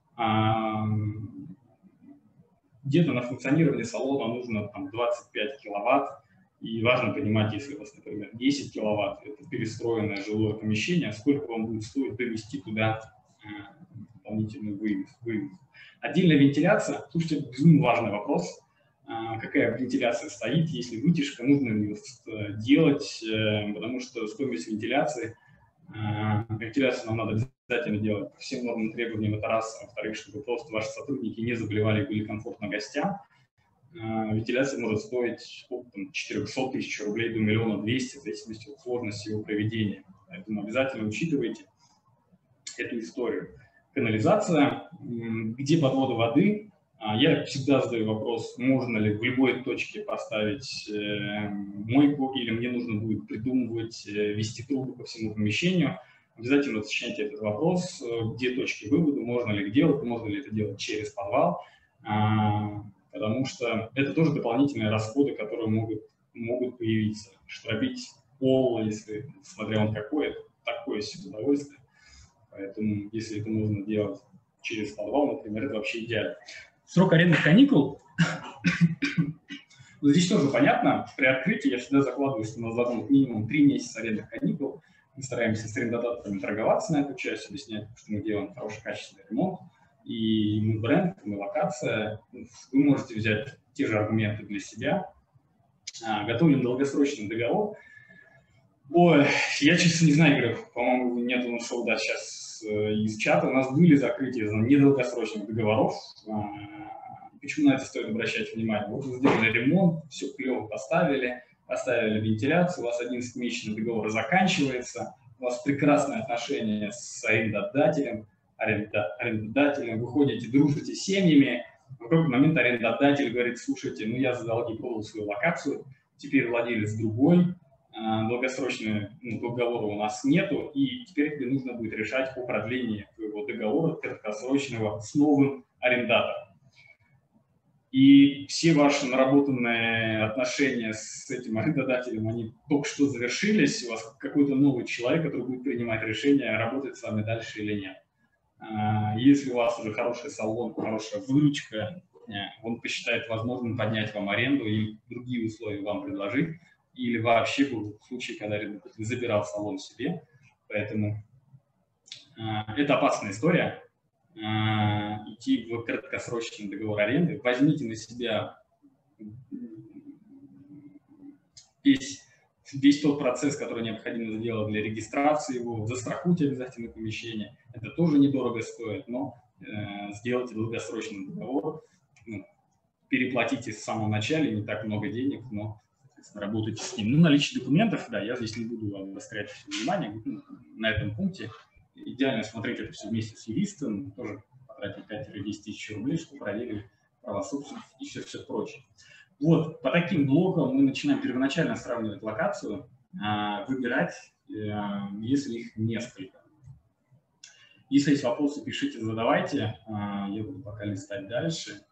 Где-то на функционирование салона нужно там, двадцать пять киловатт, и важно понимать, если у вас, например, десять киловатт, это перестроенное жилое помещение, сколько вам будет стоить довести туда дополнительную вывеску. Отдельная вентиляция, слушайте, это безумно важный вопрос. Какая вентиляция стоит, если вытяжка, нужно ли ее делать, потому что стоимость вентиляции, вентиляцию нам надо обязательно делать по всем нормам требованиям, это раз, а во-вторых, чтобы просто ваши сотрудники не заболевали, были комфортно гостям. Вентиляция может стоить от четырёхсот тысяч рублей до миллиона двести, в зависимости от сложности его проведения. Поэтому обязательно учитывайте эту историю. Канализация, где подводы воды. Я всегда задаю вопрос, можно ли в любой точке поставить э, мойку, или мне нужно будет придумывать, э, вести трубы по всему помещению. Обязательно уточняйте этот вопрос, где точки вывода, можно ли их делать, можно ли это делать через подвал, а, потому что это тоже дополнительные расходы, которые могут, могут появиться. Штробить пол, если, смотря он какой, это такое себе удовольствие. Поэтому, если это можно делать через подвал, например, это вообще идеально. Срок арендных каникул, здесь тоже понятно, при открытии я всегда закладываю, что у нас должно быть минимум три месяца арендных каникул. Мы стараемся с арендодаторами торговаться на эту часть, объяснять, что мы делаем хороший, качественный ремонт. И мы бренд, мы локация. Вы можете взять те же аргументы для себя. А, готовим долгосрочный договор. Ой, я, честно, не знаю, Игорь, по-моему, нет у нас да, сейчас э, из чата. У нас были закрытия недолгосрочных договоров. А, почему на это стоит обращать внимание? Вот вы сделали ремонт, все клево поставили, поставили вентиляцию, у вас одиннадцатимесячный договор заканчивается, у вас прекрасные отношения с арендодателем, аренда, арендодателем, вы ходите, дружите с семьями, в какой-то момент арендодатель говорит: слушайте, ну я за долги продал свою локацию, теперь владелец другой, долгосрочного ну, договора у нас нету, и теперь тебе нужно будет решать о продлении твоего договора краткосрочного с новым арендатором. И все ваши наработанные отношения с этим арендодателем, они только что завершились, у вас какой-то новый человек, который будет принимать решение, работать с вами дальше или нет. Если у вас уже хороший салон, хорошая выручка, он посчитает возможным поднять вам аренду и другие условия вам предложить, или вообще был случай, когда арендодатель забирал салон себе. Поэтому это опасная история. Идти в краткосрочный договор аренды, возьмите на себя весь, весь тот процесс, который необходимо сделать для регистрации его, застрахуйте обязательно помещение, это тоже недорого стоит, но э, сделайте долгосрочный договор, ну, переплатите в самом начале, не так много денег, но работайте с ним. Ну, наличие документов, да, я здесь не буду обострять внимание на этом пункте. Идеально смотреть это все вместе с юристом, тоже потратить пять-десять тысяч рублей, чтобы проверили права собственности и все, все прочее. Вот, по таким блокам мы начинаем первоначально сравнивать локацию, выбирать, если их несколько. Если есть вопросы, пишите, задавайте, я буду пока листать дальше.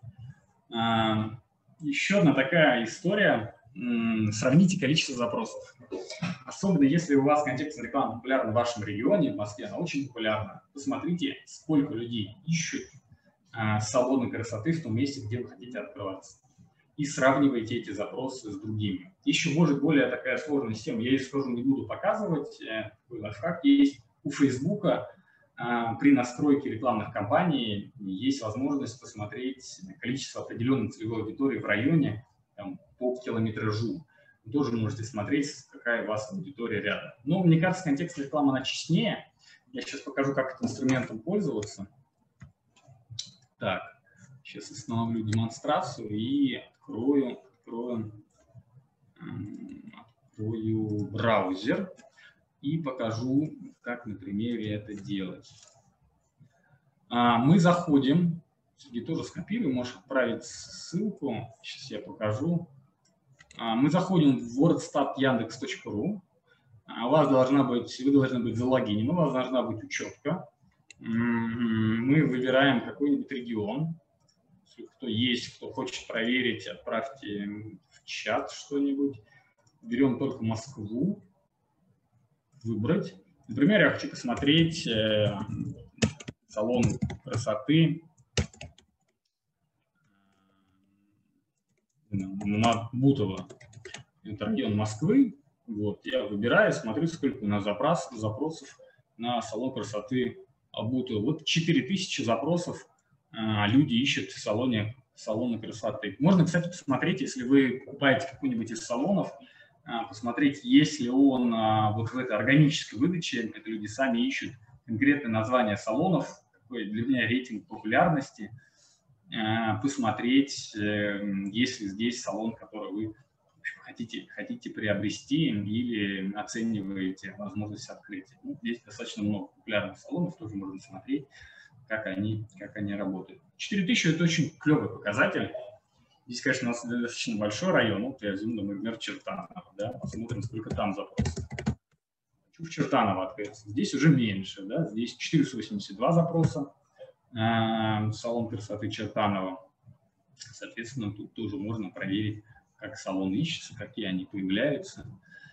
Еще одна такая история. Сравните количество запросов. Особенно если у вас контекстная реклама популярна в вашем регионе, в Москве, она очень популярна. Посмотрите, сколько людей ищут а, салоны красоты в том месте, где вы хотите открываться. И сравнивайте эти запросы с другими. Еще может более такая сложная система. Я ее тоже не буду показывать. Такой лайфхак есть. У Фейсбука а, при настройке рекламных кампаний есть возможность посмотреть количество определенной целевой аудитории в районе, там, по километражу. Вы тоже можете смотреть, какая у вас аудитория рядом. Но мне кажется, контекстная реклама она честнее. Я сейчас покажу, как этим инструментом пользоваться. Так, сейчас остановлю демонстрацию и открою, открою, открою браузер и покажу, как на примере это делать. Мы заходим, Сергей тоже скопируем, можешь отправить ссылку. Сейчас я покажу. Мы заходим в wordstat яндекс точка ру. У вас должна быть, вы должны быть залогинены, у вас должна быть учетка. Мы выбираем какой-нибудь регион. Если кто есть, кто хочет проверить, отправьте в чат что-нибудь. Берем только Москву. Выбрать. Например, я хочу посмотреть э, салон красоты на Бутово. Это район Москвы. Вот, я выбираю, смотрю, сколько у нас запрос, запросов на салон красоты Бутово. Вот четыре тысячи запросов а, люди ищут в салоне салоны красоты. Можно, кстати, посмотреть, если вы покупаете какой-нибудь из салонов, а, посмотреть, есть ли он а, вот в этой органической выдаче, это люди сами ищут конкретное название салонов, такой для меня рейтинг популярности, а, посмотреть, а, есть ли здесь салон, который вы Хотите, хотите приобрести или оцениваете возможность открытия. Ну, здесь достаточно много популярных салонов, тоже можно смотреть, как они, как они работают. четыре тысячи – это очень клевый показатель. Здесь, конечно, у нас достаточно большой район. Вот я возьму, например, Чертаново. Да? Посмотрим, сколько там запросов. Хочу в Чертаново открыться. Здесь уже меньше. Да? Здесь четыреста восемьдесят два запроса. Салон красоты Чертаново. Соответственно, тут тоже можно проверить, как салон ищется, какие они появляются.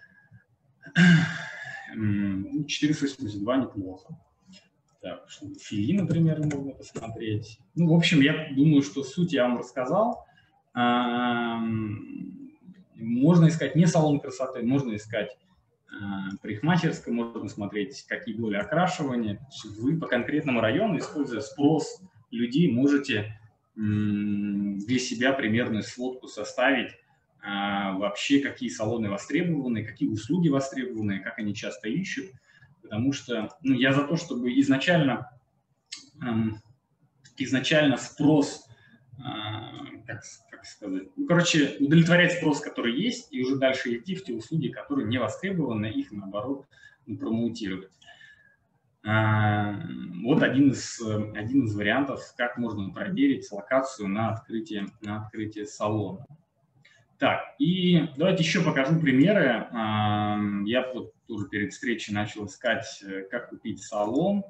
четыреста восемьдесят два неплохо. Так, Фили, например, можно посмотреть. Ну, в общем, я думаю, что суть я вам рассказал. Можно искать не салон красоты, можно искать парикмахерская, можно смотреть, какие были окрашивания. Вы по конкретному району, используя спрос людей, можете для себя примерную сводку составить, вообще какие салоны востребованы, какие услуги востребованы, как они часто ищут. Потому что ну, я за то, чтобы изначально, изначально спрос, как, как сказать, ну, короче, удовлетворять спрос, который есть, и уже дальше идти в те услуги, которые не востребованы, их, наоборот, промоутировать. Вот один из, один из вариантов, как можно проверить локацию на открытие, на открытие салона. Так, и давайте еще покажу примеры. Я вот тоже перед встречей начал искать, как купить салон.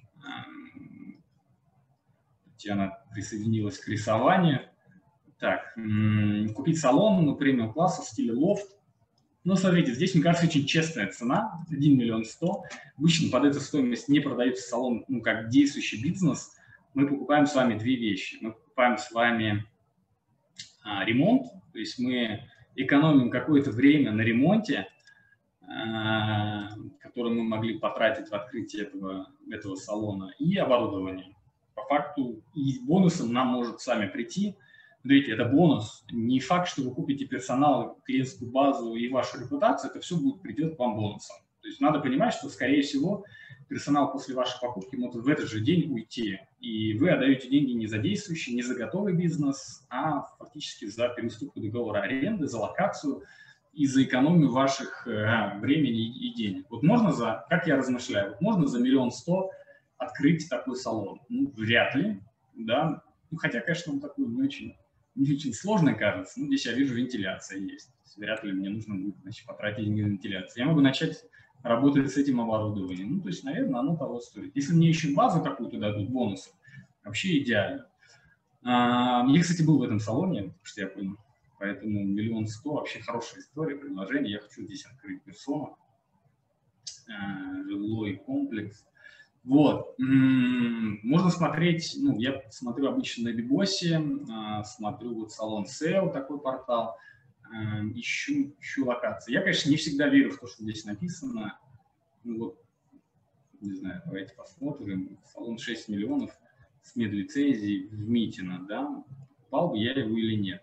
Татьяна присоединилась к рисованию. Так, купить салон, ну, премиум класса в стиле лофт. Ну, смотрите, здесь, мне кажется, очень честная цена, один миллион сто. Обычно под эту стоимость не продается салон, ну, как действующий бизнес. Мы покупаем с вами две вещи. Мы покупаем с вами а, ремонт, то есть мы экономим какое-то время на ремонте, а, которое мы могли потратить в открытии этого, этого салона, и оборудование. По факту и бонусом нам может с вами прийти. Смотрите, это бонус. Не факт, что вы купите персонал, клиентскую базу и вашу репутацию, это все будет, придет к вам бонусом. То есть надо понимать, что, скорее всего, персонал после вашей покупки может в этот же день уйти. И вы отдаете деньги не за действующий, не за готовый бизнес, а фактически за переступку договора аренды, за локацию и за экономию ваших а, времени и денег. Вот можно за, как я размышляю, вот можно за миллион сто открыть такой салон? Ну, вряд ли, да. Ну, хотя, конечно, он такой не очень... не очень сложно кажется, но здесь я вижу, вентиляция есть. Вряд ли мне нужно будет, значит, потратить деньги на вентиляцию. Я могу начать работать с этим оборудованием. Ну, то есть, наверное, оно того стоит. Если мне еще базу какую-то дадут, бонусов, вообще идеально. А, я, кстати, был в этом салоне, что я понял. Поэтому миллион сто вообще хорошая история, предложение. Я хочу здесь открыть персону. А, жилой комплекс. Вот, можно смотреть, ну, я смотрю обычно на Бибосе, смотрю вот салон сео, такой портал, ищу, ищу локации. Я, конечно, не всегда верю в то, что здесь написано. Ну, вот, не знаю, давайте посмотрим. Салон шесть миллионов с медлицензией в Митино, да, покупал бы я его или нет.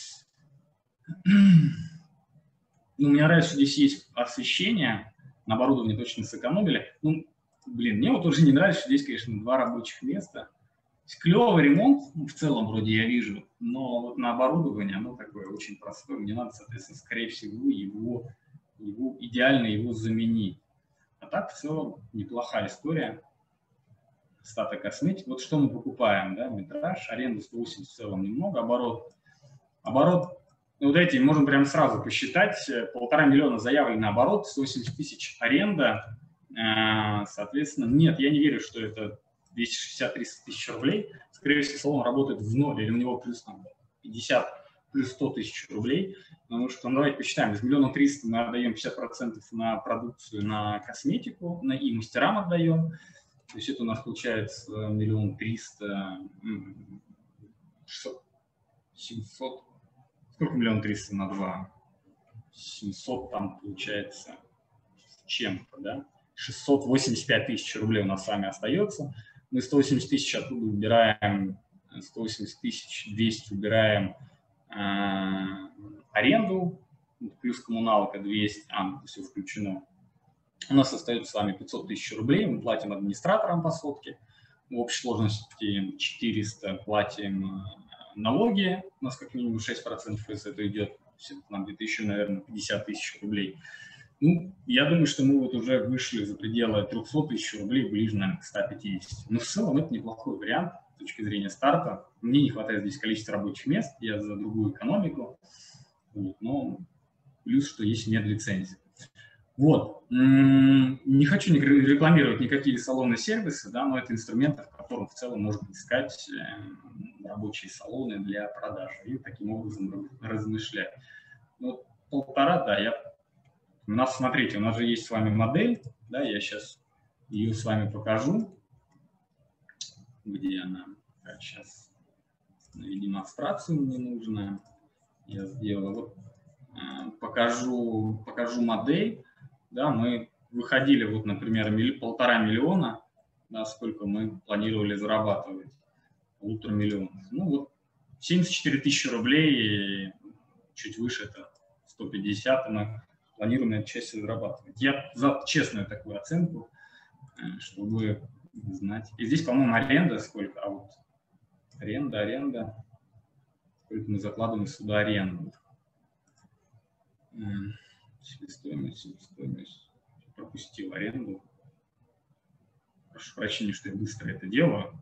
Ну, мне нравится, что здесь есть освещение, на оборудовании точно сэкономили. Ну, блин, мне вот уже не нравится, что здесь, конечно, два рабочих места. Клевый ремонт, ну, в целом вроде я вижу, но вот на оборудование оно такое очень простое. Мне надо, соответственно, скорее всего, его, его идеально его заменить. А так в целом неплохая история. Стата косметик. Вот что мы покупаем, да, метраж, аренда сто восемьдесят в целом немного, оборот. Оборот, ну, вот эти можем прямо сразу посчитать, полтора миллиона заявленный оборот, сто восемьдесят тысяч аренда. Соответственно, нет, я не верю, что это двести шестьдесят — триста тысяч рублей. Скорее всего, салон работает в ноль, или у него плюс там, пятьдесят, плюс сто тысяч рублей. Потому что, ну, давайте посчитаем, из миллиона триста мы отдаем пятьдесят процентов на продукцию, на косметику, на, и мастерам отдаем. То есть это у нас получается миллион триста, шестьсот, семьсот. Сколько миллион триста на два? семьсот там получается с чем-то, да? шестьсот восемьдесят пять тысяч рублей у нас с вами остается. Мы сто восемьдесят тысяч оттуда убираем, сто восемьдесят тысяч двести убираем э, аренду, плюс коммуналка двести, а, все включено. У нас остается с вами пятьсот тысяч рублей, мы платим администраторам по сотке. В общей сложности четыреста платим налоги, у нас как минимум шесть процентов из этого идет, нам где-то еще, наверное, пятьдесят тысяч рублей. Ну, я думаю, что мы вот уже вышли за пределы трехсот тысяч рублей, ближе, наверное, к ста пятидесяти. Но в целом это неплохой вариант с точки зрения старта. Мне не хватает здесь количества рабочих мест, я за другую экономику. Вот, но плюс, что есть медлицензия. Вот. Не хочу рекламировать никакие салоны-сервисы, да, но это инструменты, в котором в целом можно искать рабочие салоны для продажи и таким образом размышлять. Вот полтора, да, я... У нас, смотрите, у нас же есть с вами модель, да, я сейчас ее с вами покажу. Где она? Так, сейчас демонстрацию мне нужно. Я сделаю. Вот, покажу, покажу модель. да, мы выходили, вот, например, милли, полтора миллиона, да, сколько мы планировали зарабатывать, полутора миллионов. Ну вот семьдесят четыре тысячи рублей, чуть выше это сто пятьдесят, мы планируем на этой части зарабатывать. Я за честную такую оценку, чтобы знать. И здесь, по-моему, аренда сколько, а вот аренда, аренда, сколько мы закладываем сюда аренду. Себестоимость, себестоимость. Пропустил аренду. Прошу прощения, что я быстро это делаю.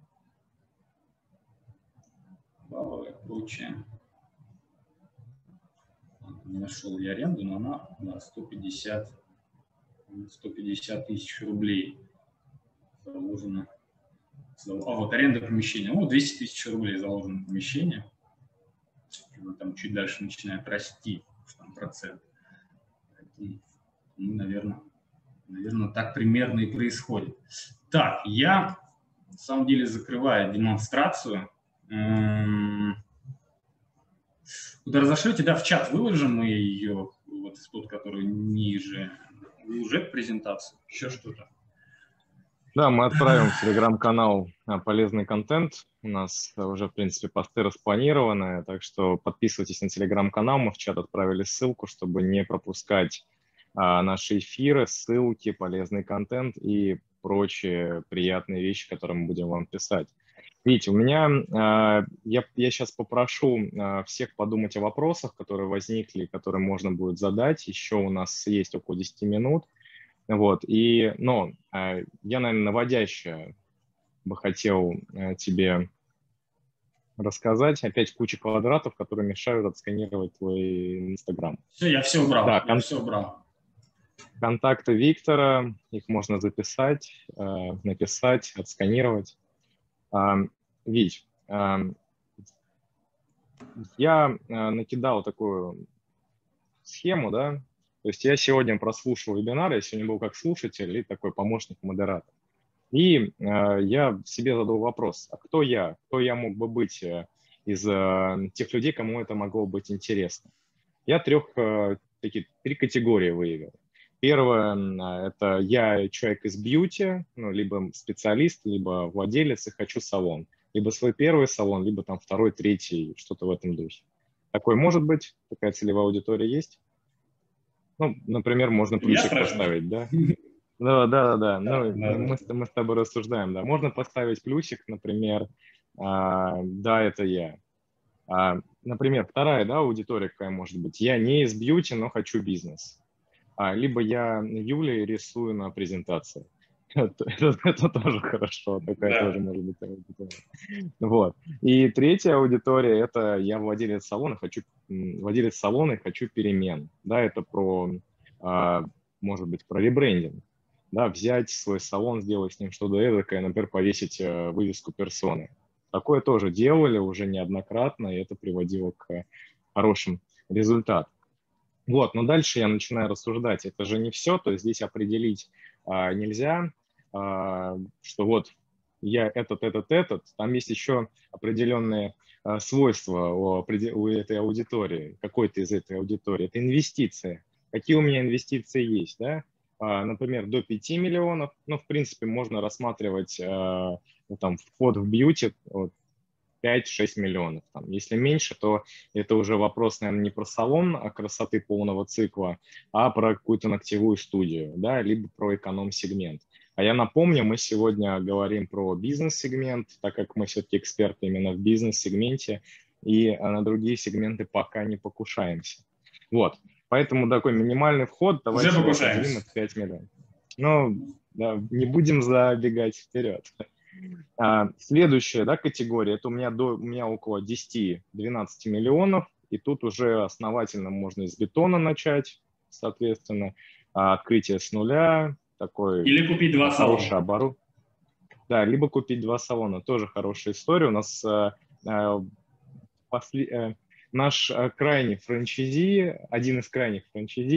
Баллы и прочее. Не нашел я аренду, но она на сто пятьдесят тысяч рублей заложено. А вот аренда помещения. Ну, двести тысяч рублей заложено помещение. Там чуть дальше начинает расти там, процент. Ну, наверное, наверное, так примерно и происходит. Так, я на самом деле закрываю демонстрацию. Куда разошлете, да, в чат выложим мы ее, вот тот, который ниже, уже презентацию, еще что-то. Да, мы отправим в телеграм-канал полезный контент. У нас уже, в принципе, посты распланированы, так что подписывайтесь на телеграм-канал. Мы в чат отправили ссылку, чтобы не пропускать а, наши эфиры, ссылки, полезный контент и прочие приятные вещи, которые мы будем вам писать. Видите, у меня, э, я, я сейчас попрошу э, всех подумать о вопросах, которые возникли, которые можно будет задать. Еще у нас есть около десяти минут. Вот, и, но э, я, наверное, наводяще бы хотел э, тебе рассказать. Опять куча квадратов, которые мешают отсканировать твой Инстаграм. Все, я все убрал, да, я кон... все убрал. Контакты Виктора, их можно записать, э, написать, отсканировать. Вить, я накидал такую схему, да, то есть я сегодня прослушал вебинар, я сегодня был как слушатель и такой помощник модератора. И я себе задал вопрос, а кто я? Кто я мог бы быть из тех людей, кому это могло быть интересно? Я трех, такие, три категории выявил. Первое, это я человек из бьюти, ну, либо специалист, либо владелец и хочу салон. Либо свой первый салон, либо там второй, третий, что-то в этом духе. Такой может быть? Такая целевая аудитория есть? Ну, например, можно плюсик поставить, да? Да, да, да, да. Ну, мы, мы с тобой рассуждаем, да. Можно поставить плюсик, например, а, да, это я. А, например, вторая, да, аудитория какая может быть? Я не из бьюти, но хочу бизнес. А, либо я Юлей рисую на презентации. Это, это, это тоже хорошо, такая да. тоже может быть аудитория. Вот. И третья аудитория – это я владелец салона, хочу, владелец салона и хочу перемен. Да, это про, а, может быть, про ребрендинг. Да, взять свой салон, сделать с ним что-то эдакое, например, повесить а, вывеску персоны. Такое тоже делали уже неоднократно, и это приводило к хорошим результатам. Вот, но дальше я начинаю рассуждать, это же не все, то есть здесь определить а, нельзя, а, что вот я этот, этот, этот, там есть еще определенные а, свойства у, у этой аудитории, какой-то из этой аудитории, это инвестиции. Какие у меня инвестиции есть, да? А, например, до пяти миллионов, ну, в принципе, можно рассматривать а, ну, там, вход в бьюти, вот, пять-шесть миллионов. Там. Если меньше, то это уже вопрос, наверное, не про салон красоты полного цикла, а про какую-то ногтевую студию, да, либо про эконом-сегмент. А я напомню, мы сегодня говорим про бизнес-сегмент, так как мы все-таки эксперты именно в бизнес-сегменте, и на другие сегменты пока не покушаемся. Вот, поэтому такой минимальный вход, давайте определим, это пять миллионов. Ну, да, не будем забегать вперед. А, следующая, да, категория, это у меня, до, у меня около десяти-двенадцати миллионов, и тут уже основательно можно из бетона начать, соответственно, а, открытие с нуля, такой или купить два хороший салона. оборот. Да, либо купить два салона, тоже хорошая история. У нас а, а, после, а, наш а, крайний франчайзи, один из крайних франчайзи,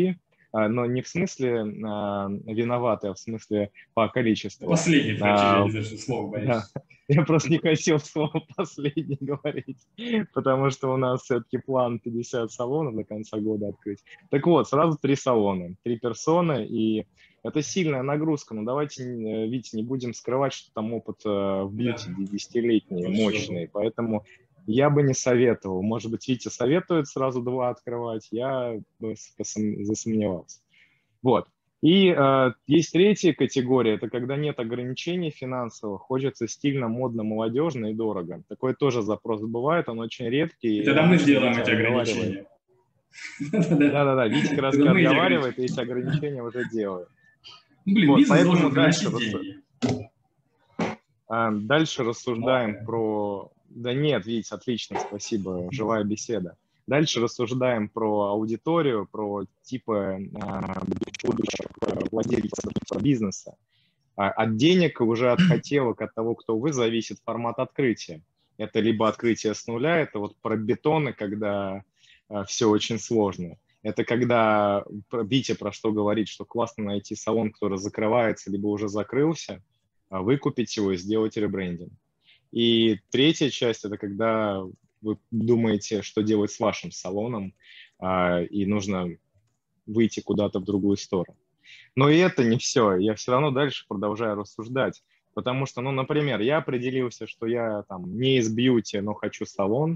но не в смысле виноваты, а в смысле по количеству. Последний франчайзи, я не знаю, что слово боюсь. Да. Я просто не хотел слово «последний» говорить, потому что у нас все-таки план пятьдесят салонов до конца года открыть. Так вот, сразу три салона, три персоны, и это сильная нагрузка. Но давайте, Витя, не будем скрывать, что там опыт в бьюти да. десятилетний, мощный, поэтому я бы не советовал. Может быть, Витя советует сразу два открывать, я бы засомневался. Вот. И э, есть третья категория, это когда нет ограничений финансовых, хочется стильно, модно, молодежно и дорого. Такой тоже запрос бывает, он очень редкий. И тогда мы сделаем эти ограничения. Да-да-да, Витя как раз отговаривает, и эти ограничения уже делает. Блин, бизнес должен приносить деньги. Дальше рассуждаем про... Да нет, Витя, отлично, спасибо, живая беседа. Дальше рассуждаем про аудиторию, про типы будущих владельцев бизнеса. От денег, уже от хотелок, от того, кто вы, зависит формат открытия. Это либо открытие с нуля, это вот про бетоны, когда все очень сложно. Это когда Витя про что говорит, что классно найти салон, который закрывается, либо уже закрылся, выкупить его и сделать ребрендинг. И третья часть – это когда вы думаете, что делать с вашим салоном, и нужно выйти куда-то в другую сторону. Но и это не все. Я все равно дальше продолжаю рассуждать. Потому что, ну, например, я определился, что я там не из бьюти, но хочу салон.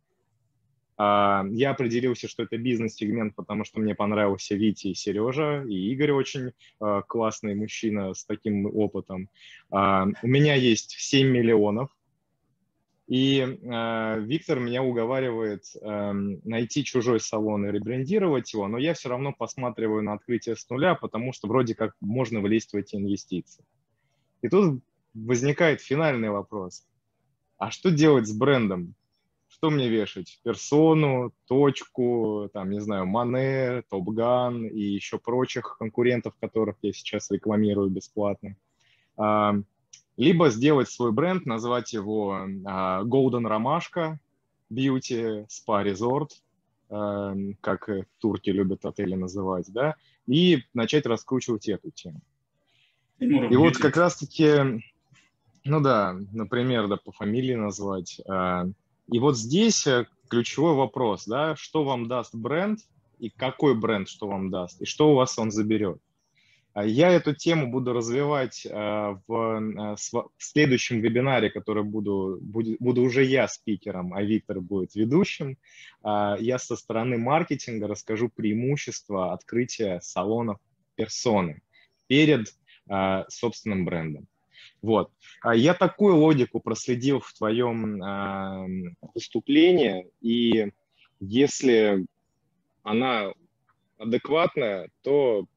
Я определился, что это бизнес-сегмент, потому что мне понравился Витя и Сережа, и Игорь очень классный мужчина с таким опытом. У меня есть семь миллионов. И э, Виктор меня уговаривает э, найти чужой салон и ребрендировать его, но я все равно посматриваю на открытие с нуля, потому что вроде как можно влезть в эти инвестиции. И тут возникает финальный вопрос. А что делать с брендом? Что мне вешать? Персону, точку, там, не знаю, Мане, Топган и еще прочих конкурентов, которых я сейчас рекламирую бесплатно. Либо сделать свой бренд, назвать его uh, Golden Ромашка Beauty Spa Resort, uh, как турки любят отели называть, да, и начать раскручивать эту тему. И Beauty. Вот как раз-таки, ну да, например, да, по фамилии назвать. Uh, и вот здесь ключевой вопрос, да, что вам даст бренд, и какой бренд что вам даст, и что у вас он заберет. Я эту тему буду развивать в, в следующем вебинаре, который буду, буду, буду уже я спикером, а Виктор будет ведущим. Я со стороны маркетинга расскажу преимущества открытия салонов персоны перед собственным брендом. Вот. Я такую логику проследил в твоем выступлении, и если она адекватная, то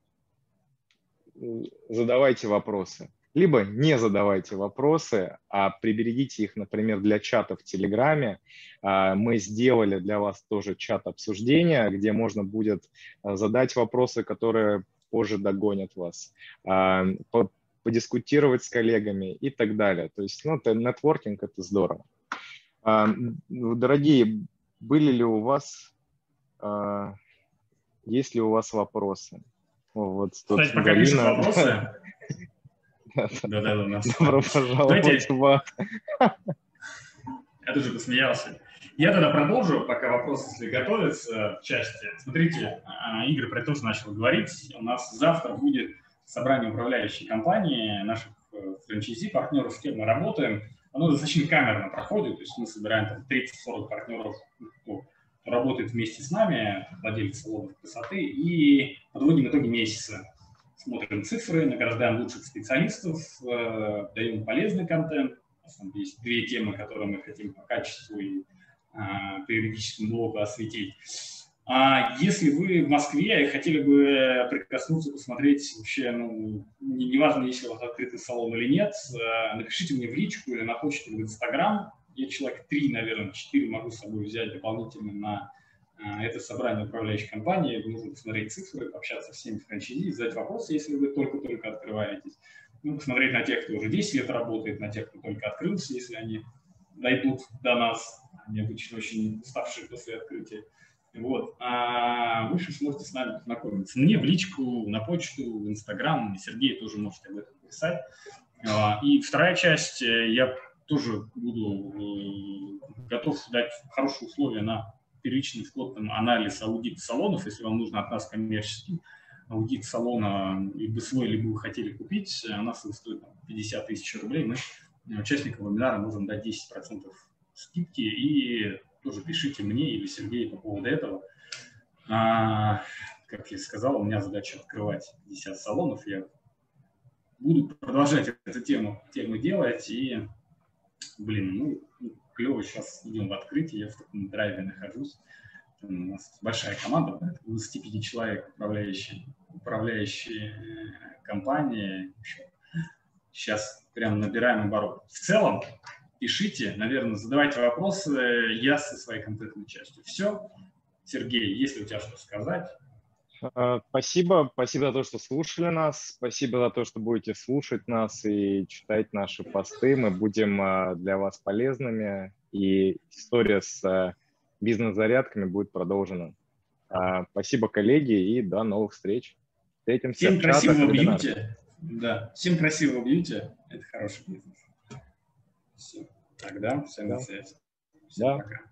задавайте вопросы. Либо не задавайте вопросы, а приберегите их, например, для чата в Телеграме. Мы сделали для вас тоже чат обсуждения, где можно будет задать вопросы, которые позже догонят вас, подискутировать с коллегами и так далее. То есть, ну, это нетворкинг, это здорово. Дорогие, были ли у вас, есть ли у вас вопросы? Вот тут Кстати, пока пишут вопросы. Да-да-да, у нас. Добро пожаловать в ад. Я тоже посмеялся. Я тогда продолжу, пока вопросы, если готовятся в части. Смотрите, Игорь про это тоже начал говорить. У нас завтра будет собрание управляющей компании, наших франчайзи, партнеров, с кем мы работаем. Оно достаточно камерно проходит, то есть мы собираем тридцать-сорок партнеров, кто работает вместе с нами, владельцы салонов красоты, и подводим итоги месяца. Смотрим цифры, награждаем лучших специалистов, э, даем полезный контент. У нас там есть две темы, которые мы хотим по качеству и э, периодическому блоку осветить. А если вы в Москве и хотели бы прикоснуться, посмотреть вообще, ну, неважно, если у вас открытый салон или нет, э, напишите мне в личку или на почту в Инстаграм. Я человек три, наверное, четыре могу с собой взять дополнительно на а, это собрание управляющей компании. Нужно посмотреть цифры, пообщаться с всеми франчайзи, задать вопросы, если вы только-только открываетесь. Ну, посмотреть на тех, кто уже десять лет работает, на тех, кто только открылся, если они дойдут до нас. Они обычно очень уставшие после открытия. Вот. А вы сможете с нами познакомиться. Мне в личку, на почту, в Инстаграм, Сергей тоже можете об этом писать. И вторая часть, я тоже буду готов дать хорошие условия на первичный вход, там, анализ, аудит салонов, если вам нужно от нас коммерческий аудит салона, либо свой, либо вы хотели купить, у нас стоит пятьдесят тысяч рублей, мы участникам вебинара можем дать десять процентов скидки, и тоже пишите мне или Сергею по поводу этого. А, как я сказал, у меня задача открывать пятьдесят салонов, я буду продолжать эту тему, тему делать, и, блин, ну, клево, сейчас идем в открытие, я в таком драйве нахожусь. У нас большая команда, двадцать пять человек, управляющие, управляющие компании. Сейчас прям набираем оборот. В целом, пишите, наверное, задавайте вопросы, я со своей контентной частью. Все. Сергей, есть ли у тебя что сказать? Спасибо. Спасибо за то, что слушали нас. Спасибо за то, что будете слушать нас и читать наши посты. Мы будем для вас полезными. И история с бизнес-зарядками будет продолжена. Спасибо, коллеги, и до новых встреч. Встретимся Всем в чатах, красивого вебинарах. бьюти. Да. Всем красивого бьюти. Это хороший бизнес. Все. Тогда всем да. на связи. Всем да. пока.